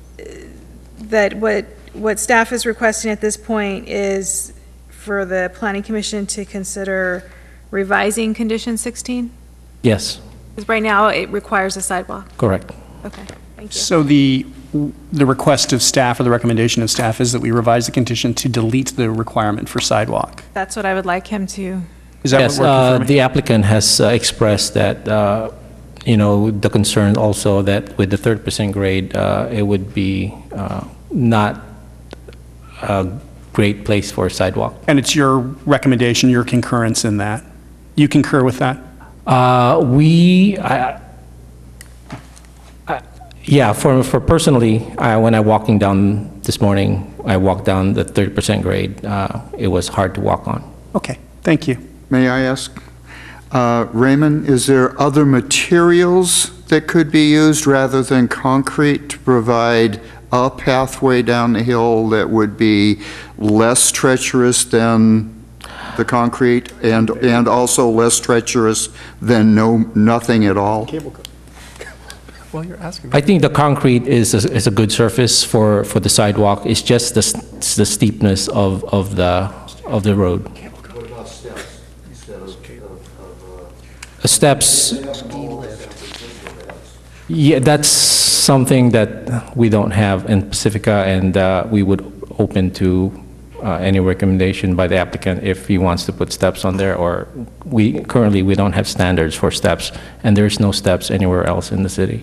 what staff is requesting at this point is for the Planning Commission to consider revising Condition 16? Yes. Because right now it requires a sidewalk. Correct. Okay, thank you. So the request of staff or the recommendation of staff is that we revise the condition to delete the requirement for sidewalk. That's what I would like him to. Is that yes, what we're confirming? the applicant has expressed that, the concern also that with the 30% grade, it would be not a great place for a sidewalk. And it's your recommendation, your concurrence in that? You concur with that? Yeah, for personally, when I walking down this morning, I walked down the 30% grade. It was hard to walk on. Okay, thank you. May I ask, Raymond, is there other materials that could be used rather than concrete to provide a pathway down the hill that would be less treacherous than the concrete and also less treacherous than nothing at all? Well, you're asking. I think the concrete is a good surface for the sidewalk. It's just the steepness of the road. What about steps instead of Steps, yeah, that's something that we don't have in Pacifica, and we would open to any recommendation by the applicant if he wants to put steps on there, or currently we don't have standards for steps, and there's no steps anywhere else in the city.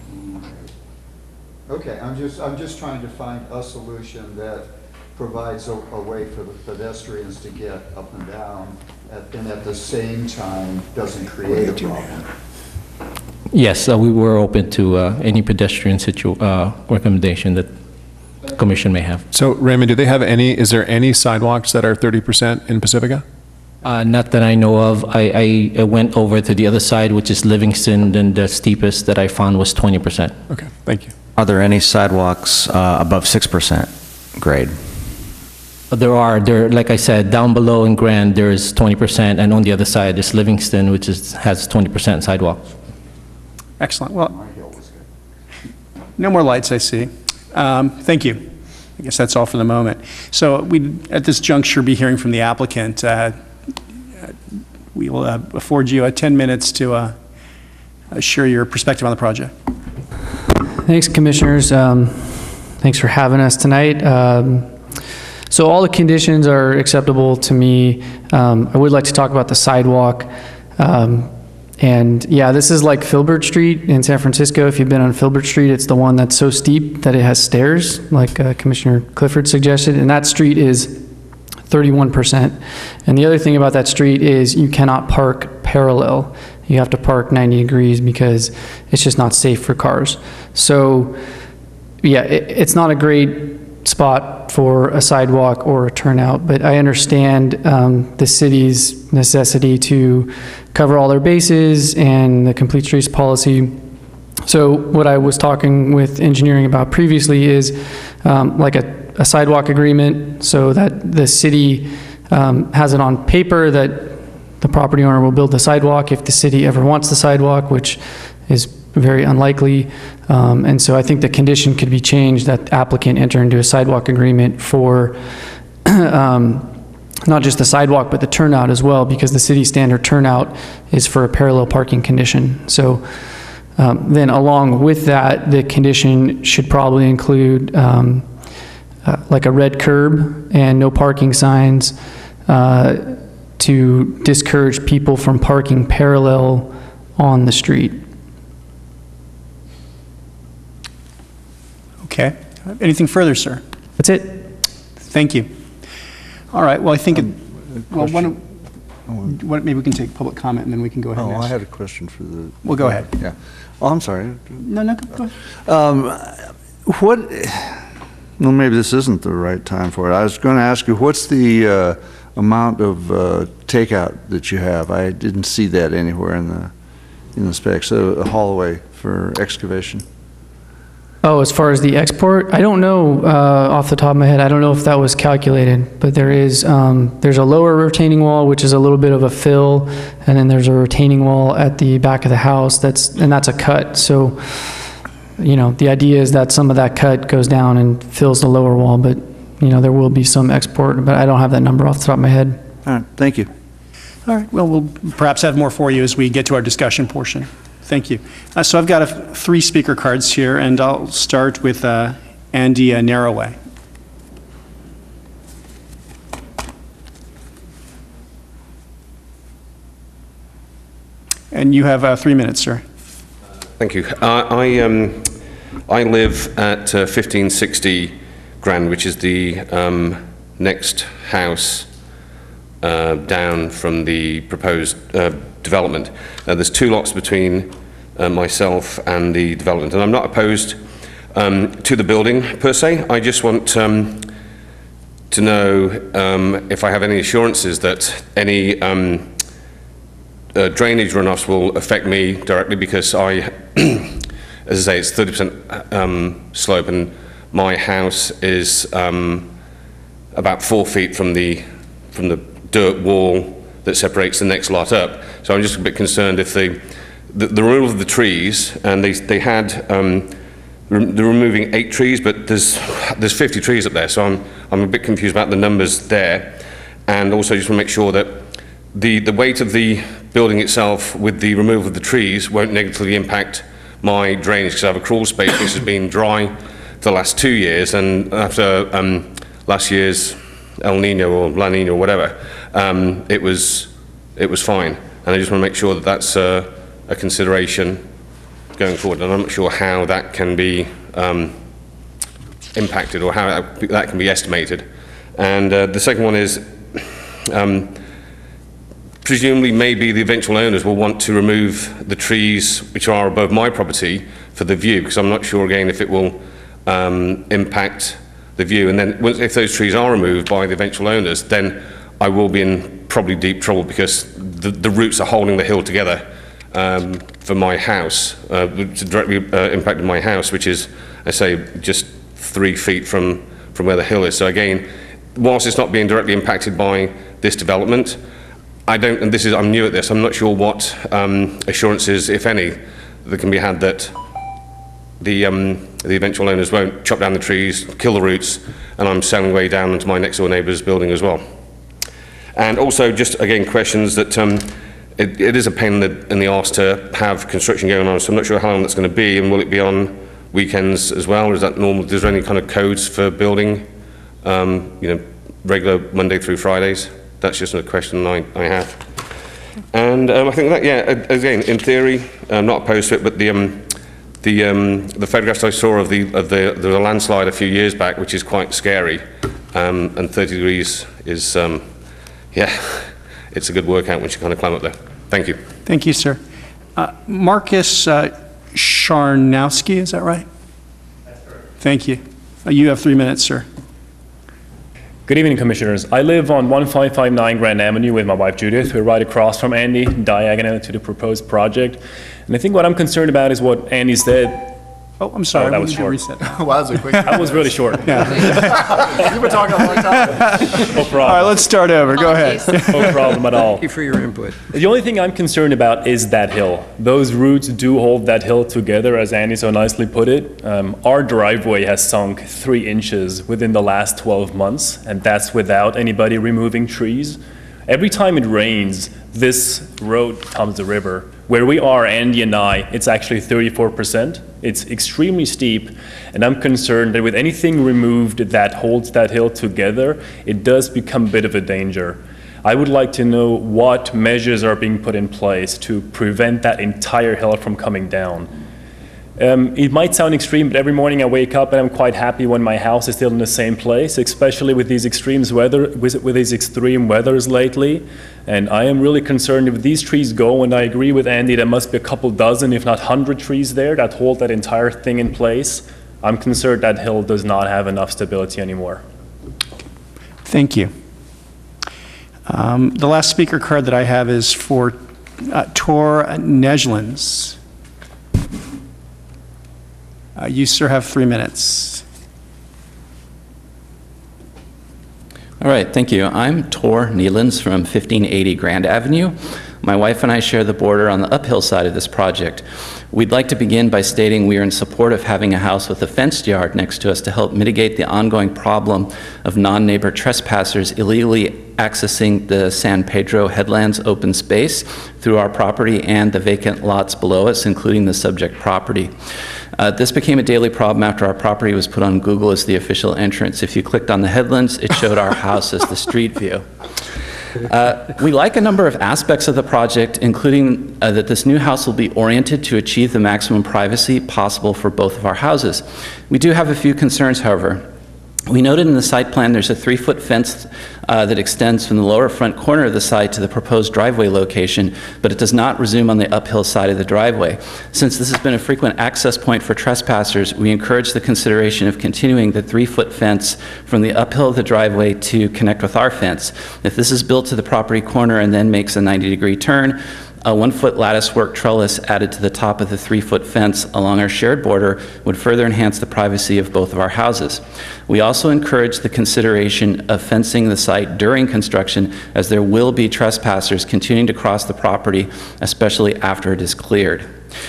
Okay, I'm just trying to find a solution that provides a way for the pedestrians to get up and down, and at the same time doesn't create a problem. Yes, we were open to any pedestrian recommendation that the commission may have. So Raymond, do they have is there any sidewalks that are 30% in Pacifica? Not that I know of. I went over to the other side, which is Livingston, and the steepest that I found was 20%. Okay, thank you. Are there any sidewalks above 6% grade? There are, like I said, down below in Grand, there is 20%, and on the other side is Livingston, which has 20% sidewalk. Excellent. Well, no more lights, I see. Thank you. I guess that's all for the moment. So we'd, at this juncture, be hearing from the applicant. We will afford you 10 minutes to share your perspective on the project. Thanks, Commissioners. Thanks for having us tonight. So all the conditions are acceptable to me. I would like to talk about the sidewalk. And yeah, this is like Filbert Street in San Francisco. If you've been on Filbert Street, it's the one that's so steep that it has stairs, like Commissioner Clifford suggested. And that street is 31%. And the other thing about that street is you cannot park parallel. You have to park 90 degrees because it's just not safe for cars. So yeah, it's not a great spot for a sidewalk or a turnout, but I understand the city's necessity to cover all their bases and the complete streets policy. So what I was talking with engineering about previously is like a sidewalk agreement, so that the city has it on paper that the property owner will build the sidewalk if the city ever wants the sidewalk, which is very unlikely. And so I think the condition could be changed that the applicant enter into a sidewalk agreement for not just the sidewalk, but the turnout as well, because the city standard turnout is for a parallel parking condition. So then along with that, the condition should probably include like a red curb and no parking signs to discourage people from parking parallel on the street. Okay. Anything further, sir? That's it. Thank you. All right. Well, I think well, maybe we can take public comment and then we can go ahead. Oh, and I ask. had a question for the. Well, go ahead. Yeah. Oh, I'm sorry. No, go ahead. Well, maybe this isn't the right time for it. I was going to ask you, what's the amount of takeout that you have? I didn't see that anywhere in the specs. A hallway for excavation. Oh, as far as the export, I don't know off the top of my head. I don't know if that was calculated, but there is there's a lower retaining wall, which is a little bit of a fill, and then there's a retaining wall at the back of the house. That's a cut. So, you know, the idea is that some of that cut goes down and fills the lower wall, but you know, there will be some export, but I don't have that number off the top of my head. All right, thank you. All right. Well, we'll perhaps have more for you as we get to our discussion portion. Thank you. So I've got 3 speaker cards here, and I'll start with Andy Narrowway. And you have 3 minutes, sir. Thank you. I live at 1560 Grand, which is the next house down from the proposed development. There's 2 lots between myself and the development, and I'm not opposed to the building per se. I just want to know if I have any assurances that any drainage runoffs will affect me directly, because as I say, it's 30% slope, and my house is about 4 feet from the dirt wall that separates the next lot up. So I'm just a bit concerned if the removal of the trees, and they had, they're removing 8 trees, but there's 50 trees up there, so I'm a bit confused about the numbers there. And also just want to make sure that the weight of the building itself with the removal of the trees won't negatively impact my drainage, because I have a crawl space which has been dry for the last 2 years, and after last year's El Nino or La Nina or whatever, it was fine. And I just want to make sure that that's a consideration going forward, and I'm not sure how that can be impacted or how that can be estimated. And the second one is, presumably maybe the eventual owners will want to remove the trees which are above my property for the view, because I'm not sure again if it will impact the view. And then if those trees are removed by the eventual owners, then I will be in probably deep trouble, because the roots are holding the hill together for my house, which directly impacted my house, which is, I say, just 3 feet from where the hill is. So again, whilst it's not being directly impacted by this development, and this is, I'm new at this, I'm not sure what assurances, if any, that can be had that the eventual owners won't chop down the trees, kill the roots, and I'm sailing way down into my next door neighbour's building as well. And also, just again, questions that it is a pain in the arse to have construction going on, so I'm not sure how long that's going to be, and will it be on weekends as well, or is that normal? Is there any kind of codes for building, regular Monday through Fridays? That's just a question I have. And I think that, yeah, again, in theory, I'm not opposed to it, but the photographs I saw of the landslide a few years back, which is quite scary, and 30 degrees is, yeah, it's a good workout once you kind of climb up there. Thank you. Thank you, sir. Marcus Charnowski, is that right? That's correct. Thank you. You have 3 minutes, sir. Good evening, Commissioners. I live on 1559 Grand Avenue with my wife Judith. We're right across from Andy, diagonal to the proposed project. And I think what I'm concerned about is what Andy said. Oh, I'm sorry. That was short. Reset. Wow, that was a quick. That was really short. Yeah. You've been talking a long time. No problem. All right, let's start over. Go ahead. No problem at all. Thank you for your input. The only thing I'm concerned about is that hill. Those roots do hold that hill together, as Andy so nicely put it. Our driveway has sunk 3 inches within the last 12 months, and that's without anybody removing trees. Every time it rains, this road becomes a river. Where we are, Andy and I, it's actually 34%. It's extremely steep, and I'm concerned that with anything removed that holds that hill together, it does become a bit of a danger. I would like to know what measures are being put in place to prevent that entire hill from coming down. It might sound extreme, but every morning I wake up and I'm quite happy when my house is still in the same place, especially with these extreme weathers lately. And I am really concerned if these trees go, and I agree with Andy, there must be a couple dozen, if not 100 trees there that hold that entire thing in place. I'm concerned that hill does not have enough stability anymore. Thank you. The last speaker card that I have is for Tor Nejlins. You, sir, have 3 minutes. All right, thank you. I'm Tor Nejlins from 1580 Grand Avenue. My wife and I share the border on the uphill side of this project. We'd like to begin by stating we are in support of having a house with a fenced yard next to us to help mitigate the ongoing problem of non-neighbor trespassers illegally accessing the San Pedro Headlands open space through our property and the vacant lots below us, including the subject property. This became a daily problem after our property was put on Google as the official entrance. If you clicked on the headlands, it showed our house as the street view. We like a number of aspects of the project, including that this new house will be oriented to achieve the maximum privacy possible for both of our houses. We do have a few concerns, however. We noted in the site plan there's a 3-foot fence that extends from the lower front corner of the site to the proposed driveway location, but it does not resume on the uphill side of the driveway. Since this has been a frequent access point for trespassers, we encourage the consideration of continuing the 3-foot fence from the uphill of the driveway to connect with our fence. If this is built to the property corner and then makes a 90-degree turn, A 1-foot latticework trellis added to the top of the 3-foot fence along our shared border would further enhance the privacy of both of our houses. We also encourage the consideration of fencing the site during construction, as there will be trespassers continuing to cross the property, especially after it is cleared.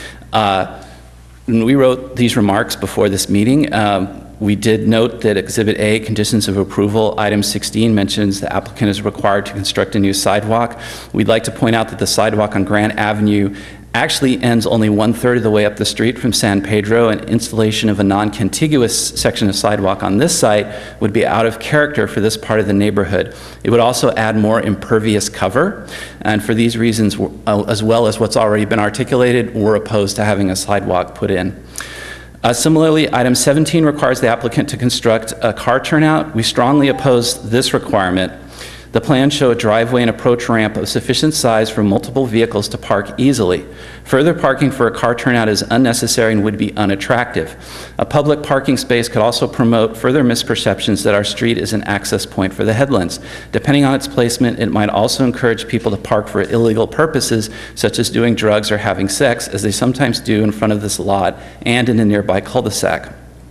When we wrote these remarks before this meeting, we did note that Exhibit A, Conditions of Approval, Item 16 mentions the applicant is required to construct a new sidewalk. We'd like to point out that the sidewalk on Grant Avenue actually ends only 1/3 of the way up the street from San Pedro, and installation of a non-contiguous section of sidewalk on this site would be out of character for this part of the neighborhood. It would also add more impervious cover, and for these reasons, as well as what's already been articulated, we're opposed to having a sidewalk put in. Similarly, item 17 requires the applicant to construct a car turnout. We strongly oppose this requirement. The plans show a driveway and approach ramp of sufficient size for multiple vehicles to park easily. Further parking for a car turnout is unnecessary and would be unattractive. A public parking space could also promote further misperceptions that our street is an access point for the headlands. Depending on its placement, it might also encourage people to park for illegal purposes, such as doing drugs or having sex, as they sometimes do in front of this lot and in a nearby cul-de-sac.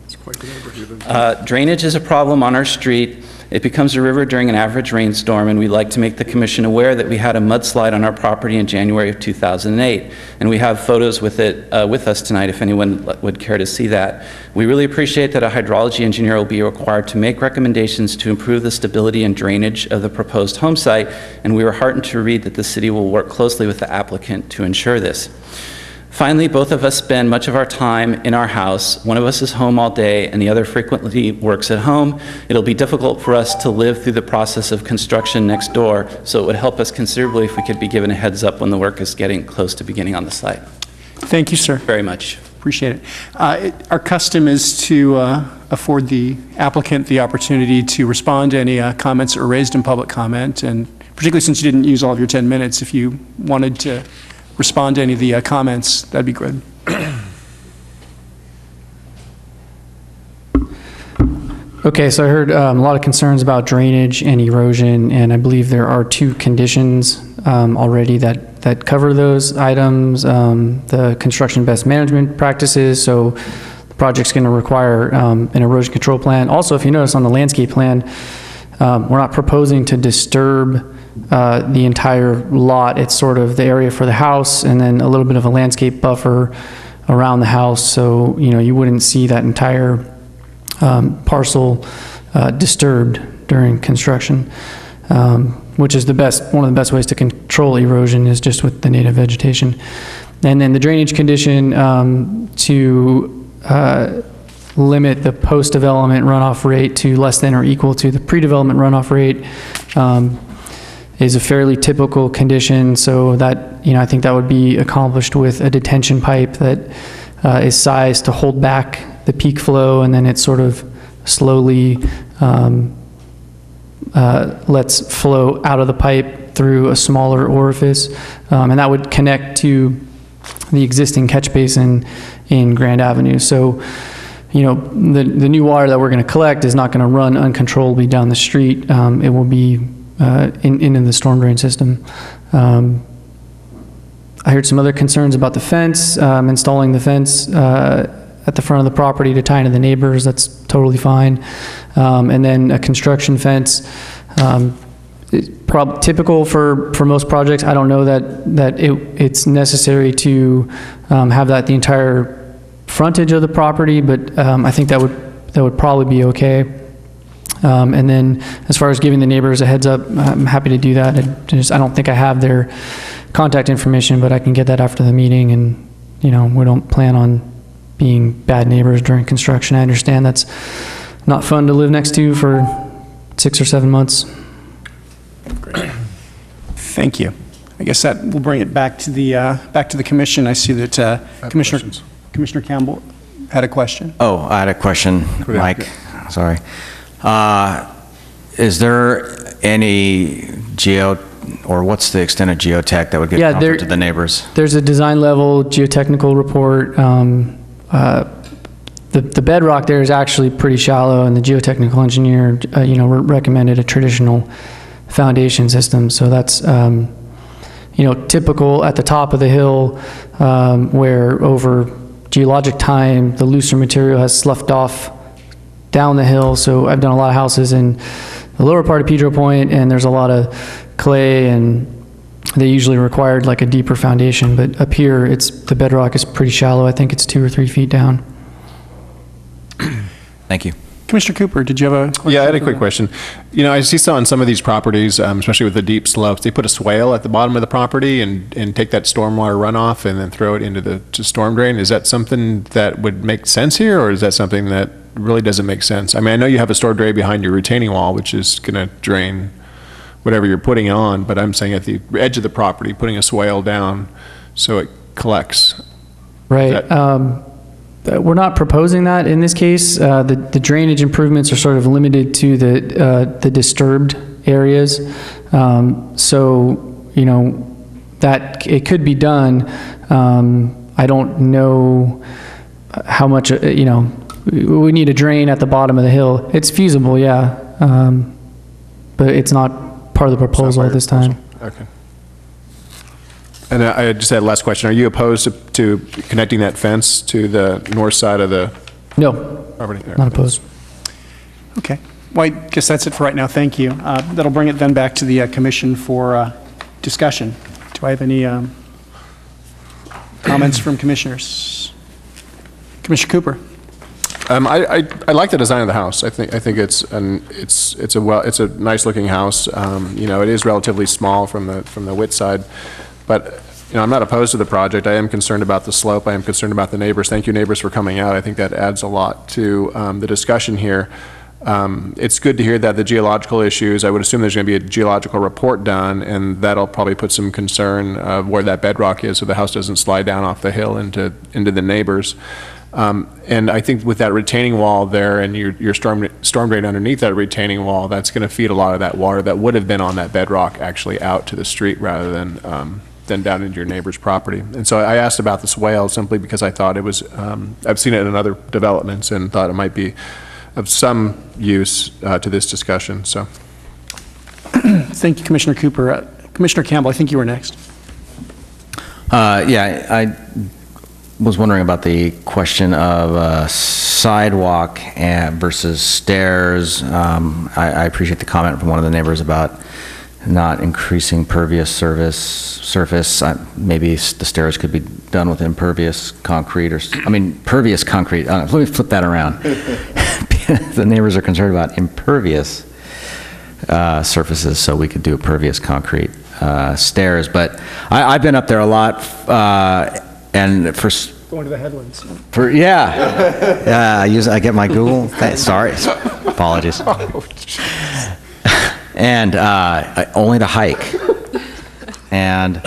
Drainage is a problem on our street. It becomes a river during an average rainstorm, and we'd like to make the commission aware that we had a mudslide on our property in January of 2008, and we have photos with it with us tonight if anyone would care to see that. We really appreciate that a hydrology engineer will be required to make recommendations to improve the stability and drainage of the proposed home site, and we were heartened to read that the city will work closely with the applicant to ensure this. Finally, both of us spend much of our time in our house. One of us is home all day and the other frequently works at home. It'll be difficult for us to live through the process of construction next door, so it would help us considerably if we could be given a heads up when the work is getting close to beginning on the site. Thank you, sir. Very much. Appreciate it. Our custom is to afford the applicant the opportunity to respond to any comments that were raised in public comment, and particularly since you didn't use all of your 10 minutes, if you wanted to respond to any of the comments, that'd be good. Okay, so I heard a lot of concerns about drainage and erosion, and I believe there are 2 conditions already that cover those items. The construction best management practices, so the project's going to require an erosion control plan. Also, if you notice on the landscape plan, we're not proposing to disturb the entire lot. It's sort of the area for the house and then a little bit of a landscape buffer around the house, so you wouldn't see that entire parcel disturbed during construction, which is one of the best ways to control erosion is just with the native vegetation. And then the drainage condition to limit the post-development runoff rate to less than or equal to the pre-development runoff rate is a fairly typical condition, so that, I think that would be accomplished with a detention pipe that is sized to hold back the peak flow, and then it sort of slowly lets flow out of the pipe through a smaller orifice, and that would connect to the existing catch basin in Grand Avenue. So, the new water that we're going to collect is not going to run uncontrollably down the street. It will be in the storm drain system. I heard some other concerns about the fence, installing the fence at the front of the property to tie into the neighbors. That's totally fine. And then a construction fence, typical for most projects. I don't know that it's necessary to have that the entire frontage of the property, but I think that would probably be okay. And then as far as giving the neighbors a heads up, I'm happy to do that. I don't think I have their contact information, but I can get that after the meeting. And, we don't plan on being bad neighbors during construction. I understand that's not fun to live next to for 6 or 7 months. Great. Thank you. I guess that will bring it back to the commission. I see that Commissioner Campbell had a question. Oh, I had a question, Mike. Sorry. Is there any or what's the extent of geotech that would give comfort to the neighbors? There's a design level geotechnical report. The bedrock there is actually pretty shallow, and the geotechnical engineer, recommended a traditional foundation system. So that's typical at the top of the hill, where over geologic time, the looser material has sloughed off down the hill. So I've done a lot of houses in the lower part of Pedro Point, and there's a lot of clay, and they usually required like a deeper foundation. But up here, the bedrock is pretty shallow. I think it's 2 or 3 feet down. Thank you. Commissioner Cooper, did you have a question? Yeah, I had a quick question. I see on some of these properties, especially with the deep slopes, they put a swale at the bottom of the property and take that stormwater runoff and then throw it into the storm drain. Is that something that would make sense here, or is that something that really doesn't make sense? I mean, I know you have a storm drain behind your retaining wall, which is going to drain whatever you're putting on, but I'm saying at the edge of the property, putting a swale down so it collects. Right. We're not proposing that in this case. The drainage improvements are sort of limited to the disturbed areas. So, that it could be done. I don't know how much, we need a drain at the bottom of the hill. It's feasible, yeah. But it's not part of the proposal at this time. Okay. And I just had a last question. Are you opposed to connecting that fence to the north side of the property? Not opposed. Okay. Well, I guess that's it for right now. Thank you. That'll bring it then back to the commission for discussion. Do I have any comments from commissioners? Commissioner Cooper. I like the design of the house. I think it's a nice looking house. It is relatively small from the width side. But, I'm not opposed to the project. I am concerned about the slope. I am concerned about the neighbors. Thank you, neighbors, for coming out. I think that adds a lot to the discussion here. It's good to hear that the geological issues, I would assume there's going to be a geological report done, and that'll probably put some concern of where that bedrock is so the house doesn't slide down off the hill into the neighbors. And I think with that retaining wall there and your storm drain underneath that retaining wall, that's going to feed a lot of that water that would have been on that bedrock actually out to the street rather than down into your neighbor's property. And so I asked about the swale simply because I thought it was, I've seen it in other developments and thought it might be of some use to this discussion. So, thank you, Commissioner Cooper. Commissioner Campbell, I think you were next. Yeah, I was wondering about the question of sidewalk versus stairs. I appreciate the comment from one of the neighbors about not increasing pervious surface. Maybe the stairs could be done with impervious concrete pervious concrete. Let me flip that around. The neighbors are concerned about impervious surfaces, so we could do pervious concrete stairs. But I've been up there a lot, and for going to the headlands. I get my Google. Sorry, apologies. And only to hike. And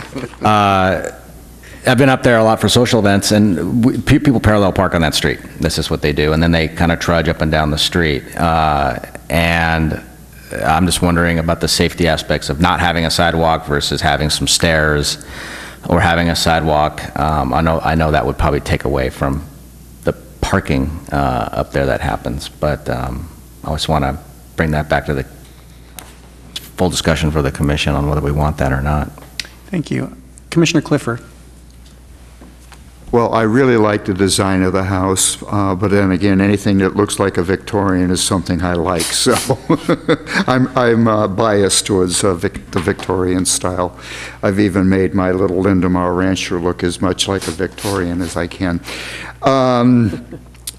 I've been up there a lot for social events, and people parallel park on that street. This is what they do, and then they kind of trudge up and down the street. And I'm just wondering about the safety aspects of not having a sidewalk versus having some stairs or having a sidewalk. I know that would probably take away from the parking up there that happens, but I just want to bring that back to the full discussion for the commission on whether we want that or not. Thank you. Commissioner Clifford. Well, I really like the design of the house, but then again, anything that looks like a Victorian is something I like. So I'm biased towards the Victorian style. I've even made my little Lindemar Rancher look as much like a Victorian as I can. On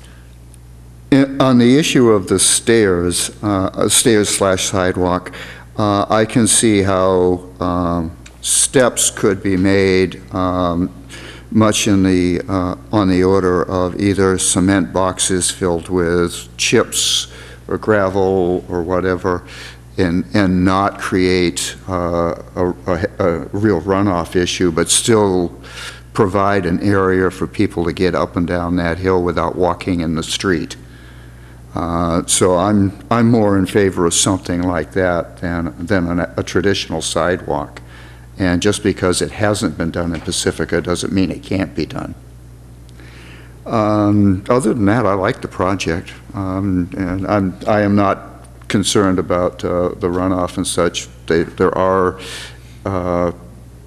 the issue of the stairs, stairs/sidewalk, I can see how steps could be made much in the on the order of either cement boxes filled with chips or gravel or whatever, and not create a real runoff issue, but still provide an area for people to get up and down that hill without walking in the street. So I'm more in favor of something like that than a traditional sidewalk. And just because it hasn't been done in Pacifica doesn't mean it can't be done. Other than that, I like the project, and I am not concerned about the runoff and such. There are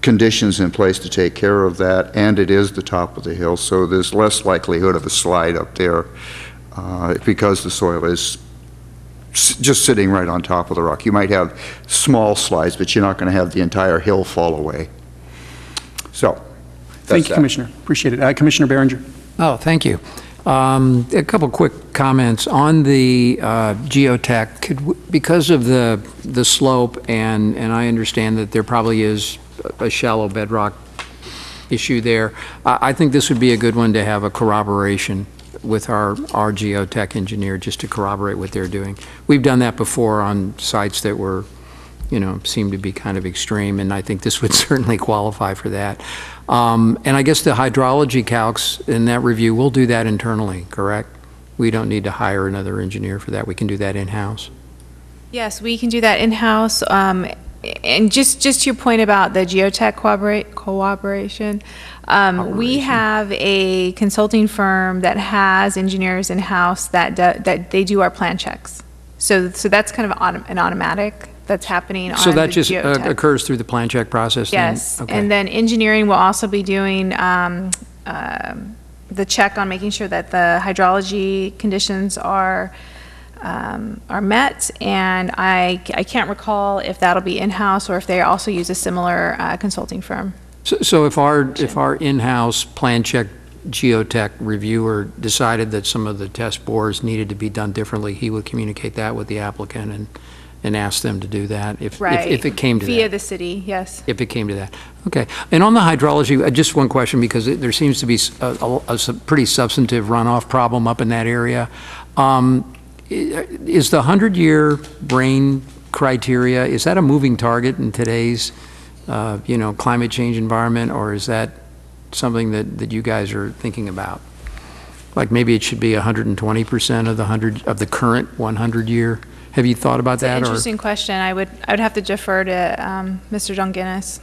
conditions in place to take care of that, and it is the top of the hill, so there's less likelihood of a slide up there because the soil is just sitting right on top of the rock. You might have small slides, but you're not going to have the entire hill fall away. So, thank you, Commissioner. Appreciate it. Commissioner Behringer. Oh, thank you. A couple quick comments on the geotech. Because of the slope, and I understand that there probably is a shallow bedrock issue there, I think this would be a good one to have a corroboration with our geotech engineer, just to corroborate what they're doing. We've done that before on sites that were, seem to be kind of extreme, and I think this would certainly qualify for that. And I guess the hydrology calcs in that review, we'll do that internally, correct? We don't need to hire another engineer for that. We can do that in-house. Yes, we can do that in-house. And just to your point about the geotech cooperation, we have a consulting firm that has engineers in-house that they do our plan checks. So that's kind of an automatic that's happening on the geotech. So that just occurs through the plan check process? Yes, then? Okay. And then engineering will also be doing the check on making sure that the hydrology conditions are met, and I can't recall if that'll be in-house or if they also use a similar consulting firm. So if our in-house plan check geotech reviewer decided that some of the test bores needed to be done differently, he would communicate that with the applicant and ask them to do that if it came to that. Via the city, yes. If it came to that. Okay. And on the hydrology, just one question, because there seems to be a pretty substantive runoff problem up in that area. Is the 100-year rain criteria, is that a moving target in today's, climate change environment, or is that something that you guys are thinking about? Like maybe it should be 120% of the current 100-year. Have you thought about that? It's an interesting question. I would have to defer to Mr. Dungeness.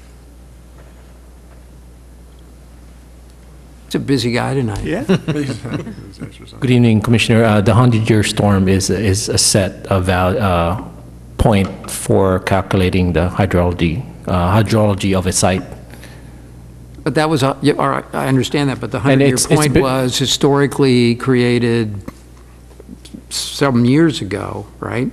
It's a busy guy tonight. Yeah. Good evening, Commissioner. The 100-year storm is a set of point for calculating the hydrology of a site. But that was, all right, I understand that, but the 100-year point was historically created some years ago, right?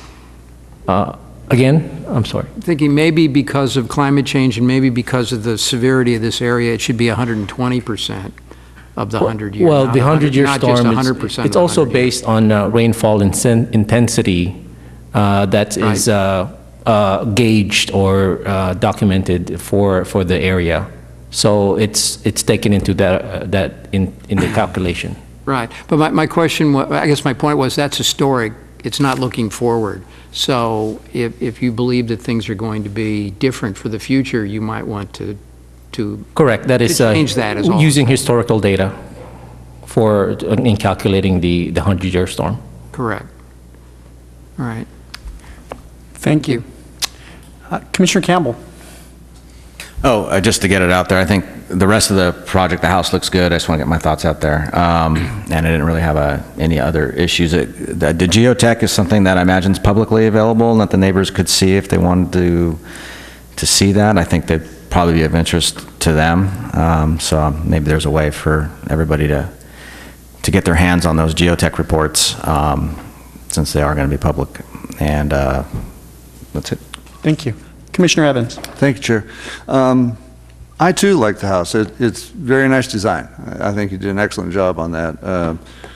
Again, I'm sorry. Thinking maybe because of climate change and maybe because of the severity of this area, it should be 120% of the 100-year. Well, the 100-year storm, it's also based on rainfall intensity that is gauged or documented for the area. So it's taken into that in the calculation. Right, but my question, I guess my point was that's historic. It's not looking forward. So if you believe that things are going to be different for the future, you might want to correct. That is change that as well. Using historical data in calculating the 100-year storm. Correct. All right. Thank you. Commissioner Campbell. Oh, just to get it out there, I think the rest of the project, the house looks good. I just want to get my thoughts out there. And I didn't really have any other issues. The geotech is something that I imagine is publicly available and that the neighbors could see if they wanted to see that. I think that'd probably be of interest to them. So maybe there's a way for everybody to get their hands on those geotech reports since they are going to be public. And that's it. Thank you. Commissioner Evans. Thank you, Chair. I too like the house. It's very nice design. I think you did an excellent job on that.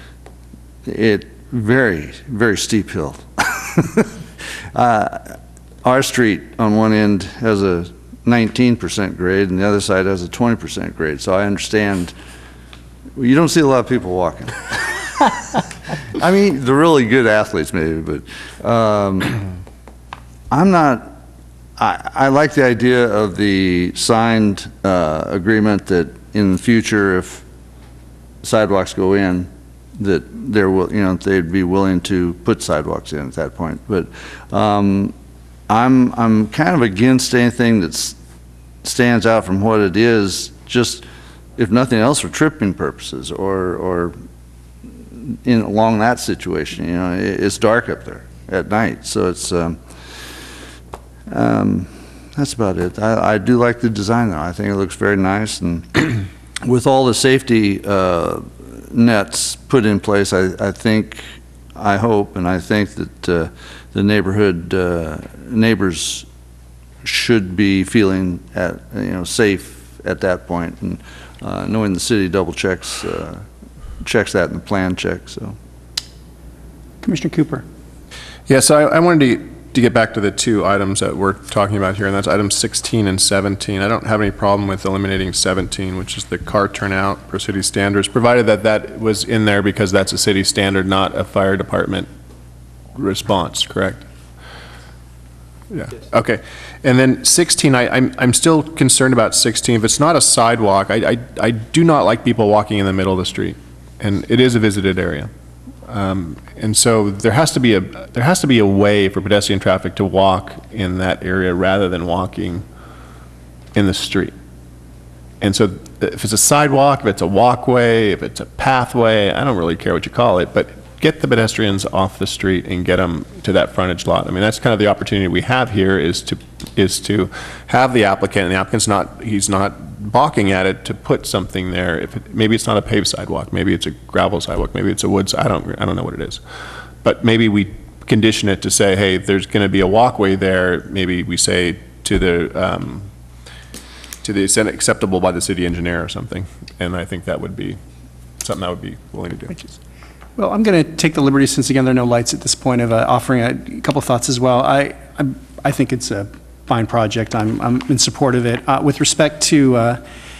Very, very steep hill. Our street on one end has a 19% grade and the other side has a 20% grade. So I understand, you don't see a lot of people walking. I mean, the really good athletes maybe, but I'm not, I like the idea of the signed agreement that in the future, if sidewalks go in, that there will, they'd be willing to put sidewalks in at that point. But I'm kind of against anything that stands out from what it is, just if nothing else for tripping purposes or along that situation. It's dark up there at night, so it's. That's about it. I do like the design, though. I think it looks very nice, and with all the safety nets put in place, I hope, and I think that the neighborhood neighbors should be feeling safe at that point, and knowing the city double checks that in the plan check. So, Commissioner Cooper. Yeah, so I wanted to get back to the two items that we're talking about here, and that's items 16 and 17. I don't have any problem with eliminating 17, which is the car turnout per city standards, provided that that was in there because that's a city standard, not a fire department response, correct? Yeah, okay. And then 16, I'm still concerned about 16. If it's not a sidewalk, I do not like people walking in the middle of the street, and it is a visited area. And so there has to be a way for pedestrian traffic to walk in that area rather than walking in the street. And so if it's a sidewalk, if it's a walkway, if it's a pathway, I don't really care what you call it, but get the pedestrians off the street and get them to that frontage lot. I mean, that's kind of the opportunity we have here is to have the applicant, and the applicant's he's not balking at it to put something there. Maybe it's not a paved sidewalk, maybe it's a gravel sidewalk, maybe it's a woods, I don't know what it is. But maybe we condition it to say, hey, there's going to be a walkway there. Maybe we say to the extent acceptable by the city engineer or something. And I think that would be something I would be willing to do. Well, I'm going to take the liberty, since again there are no lights at this point, of offering a couple thoughts as well. I think it's a fine project. I'm in support of it. With respect to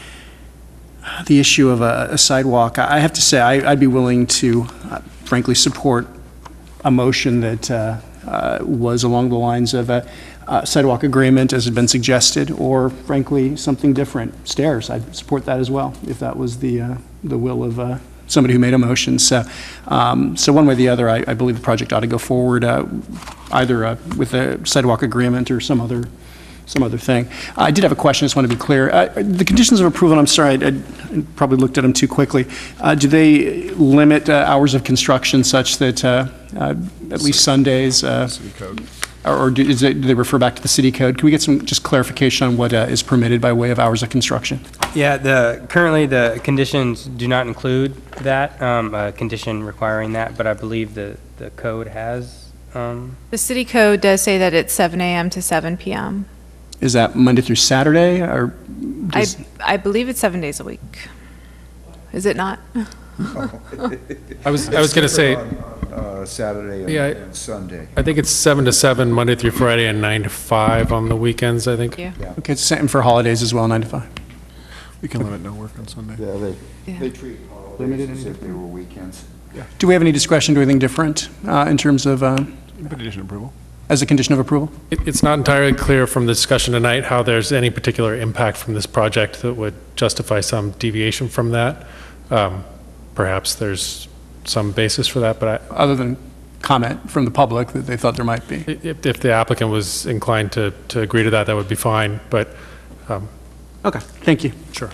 the issue of a sidewalk, I have to say I'd be willing to, frankly, support a motion that was along the lines of a sidewalk agreement, as had been suggested, or frankly something different. Stairs, I'd support that as well, if that was the will of somebody who made a motion. So one way or the other, I believe the project ought to go forward, either with a sidewalk agreement or some other thing. I did have a question. I just want to be clear. The conditions of approval, and I'm sorry, I probably looked at them too quickly. Do they limit hours of construction such that at least Sundays, City code. or do they refer back to the city code? Can we get some just clarification on what is permitted by way of hours of construction? Yeah, currently the conditions do not include that, a condition requiring that, but I believe the code has. The city code does say that it's 7 a.m. to 7 p.m. Is that Monday through Saturday, or? I believe it's 7 days a week. Is it not? I was going to say Saturday and Sunday. I think it's 7 to 7 Monday through Friday and 9 to 5 on the weekends, I think. Yeah. Okay, it's same for holidays as well, 9 to 5. We can limit no work on Sunday. Yeah, they treat holidays as if they were weekends. Do we have any discretion to do anything different in terms of? Condition approval. As a condition of approval? It's not entirely clear from the discussion tonight how there's any particular impact from this project that would justify some deviation from that. Perhaps there's some basis for that, but other than comment from the public that they thought there might be. If the applicant was inclined to agree to that, that would be fine, but. Okay, thank you. Sure.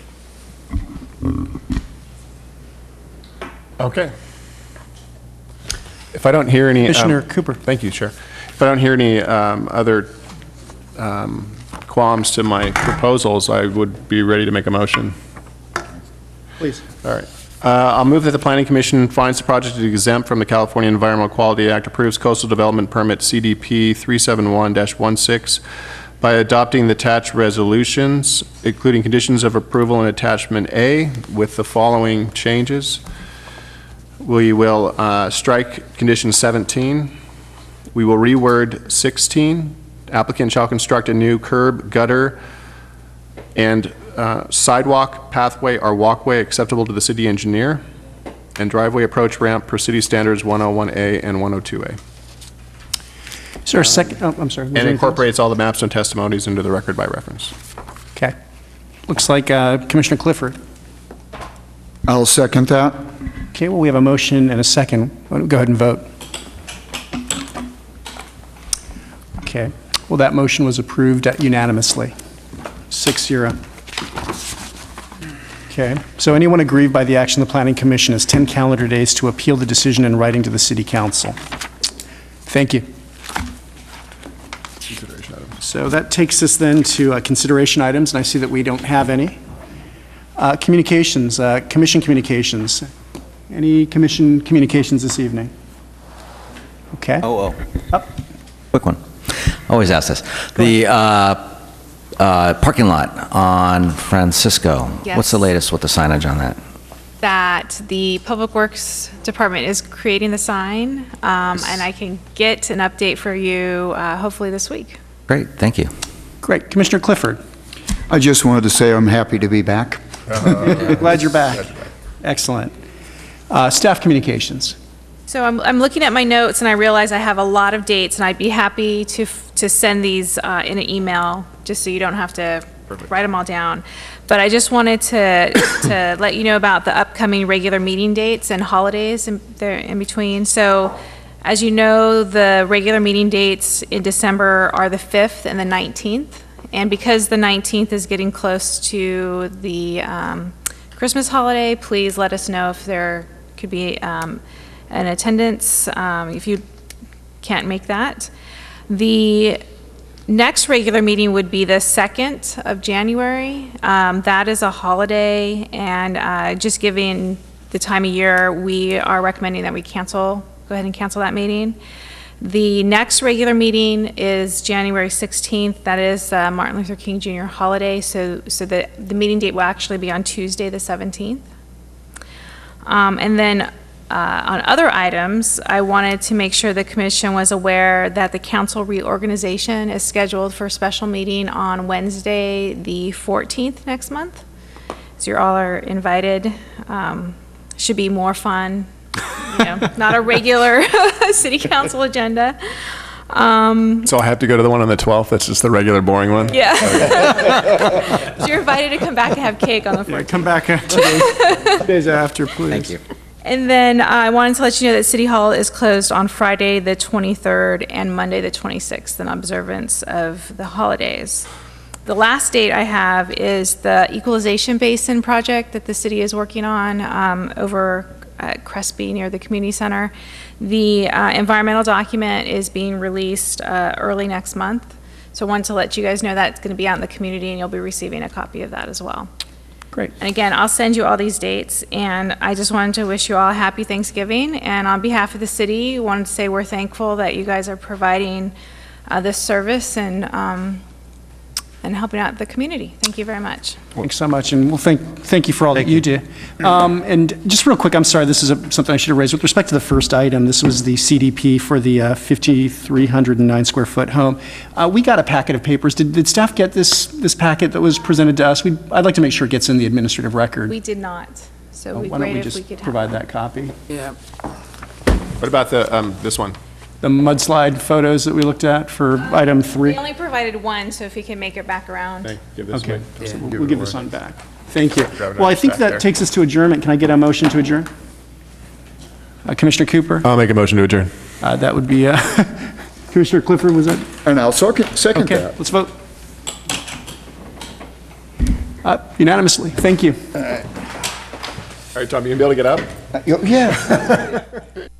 Okay. If I don't hear any. Commissioner Cooper. Thank you, Chair. If I don't hear any other qualms to my proposals, I would be ready to make a motion. Please. All right. I'll move that the Planning Commission finds the project exempt from the California Environmental Quality Act, approves Coastal Development Permit CDP 371-16 by adopting the attached resolutions, including conditions of approval in attachment A with the following changes. We will strike condition 17. We will reword 16. Applicant shall construct a new curb, gutter, and sidewalk, pathway, or walkway acceptable to the city engineer, and driveway approach ramp per city standards 101A and 102A. Is there a second? Oh, I'm sorry. And incorporates all the maps and testimonies into the record by reference. Okay. Looks like Commissioner Clifford. I'll second that. Okay, well, we have a motion and a second. Go ahead and vote. Okay. Well, that motion was approved unanimously, 6-0. Okay. So anyone aggrieved by the action of the Planning Commission has 10 calendar days to appeal the decision in writing to the City Council. Thank you. So that takes us then to consideration items, and I see that we don't have any. Communications, commission communications. Any commission communications this evening? Okay. Quick one. Always ask this. The parking lot on Francisco. Yes. What's the latest with the signage on that? That the Public Works Department is creating the sign, and I can get an update for you hopefully this week. Great, thank you. Great. Commissioner Clifford. I just wanted to say I'm happy to be back. Glad you're back. Excellent. Staff communications. So I'm looking at my notes, and I realize I have a lot of dates, and I'd be happy to send these in an email, just so you don't have to write them all down. But I just wanted to let you know about the upcoming regular meeting dates and holidays in between. So, as you know, the regular meeting dates in December are the 5th and the 19th. And because the 19th is getting close to the Christmas holiday, please let us know if there could be an attendance if you can't make that. The next regular meeting would be the 2nd of January. That is a holiday, and just given the time of year, we are recommending that we go ahead and cancel that meeting. The next regular meeting is January 16th. That is Martin Luther King Jr. holiday, so the meeting date will actually be on Tuesday the 17th. And then on other items, I wanted to make sure the commission was aware that the council reorganization is scheduled for a special meeting on Wednesday, the 14th next month. So you all are invited. Should be more fun, not a regular city council agenda. So I have to go to the one on the 12th? That's just the regular boring one? Yeah. So you're invited to come back and have cake on the 14th. Yeah, come back 2 days after, please. Thank you. And then I wanted to let you know that City Hall is closed on Friday the 23rd and Monday the 26th in observance of the holidays. The last date I have is the equalization basin project that the city is working on over at Crespi near the community center. The environmental document is being released early next month. So I wanted to let you guys know that it's going to be out in the community, and you'll be receiving a copy of that as well. Great. And again, I'll send you all these dates, and I just wanted to wish you all a happy Thanksgiving. And on behalf of the city, I wanted to say we're thankful that you guys are providing this service and helping out the community. Thank you very much. Thanks so much, and we'll thank you for all that you do. And just real quick, I'm sorry, this is something I should have raised. With respect to the first item, this was the CDP for the 5,309 square foot home. We got a packet of papers. Did staff get this packet that was presented to us? I'd like to make sure it gets in the administrative record. We did not, so we'd why don't great we if just we could have provide that copy? Yeah. What about this one? The mudslide photos that we looked at for item 3? We only provided one, so if you can make it back around. Okay, give this Okay, one. so we'll give this one back. Thank you. Grab it Well, I out think back that there. takes us to adjournment. Can I get a motion to adjourn? Commissioner Cooper? I'll make a motion to adjourn. That would be Commissioner Clifford, was that? And I'll second Okay, that. let's vote. Unanimously, thank you. All right, Tom, you gonna be able to get up? Yeah.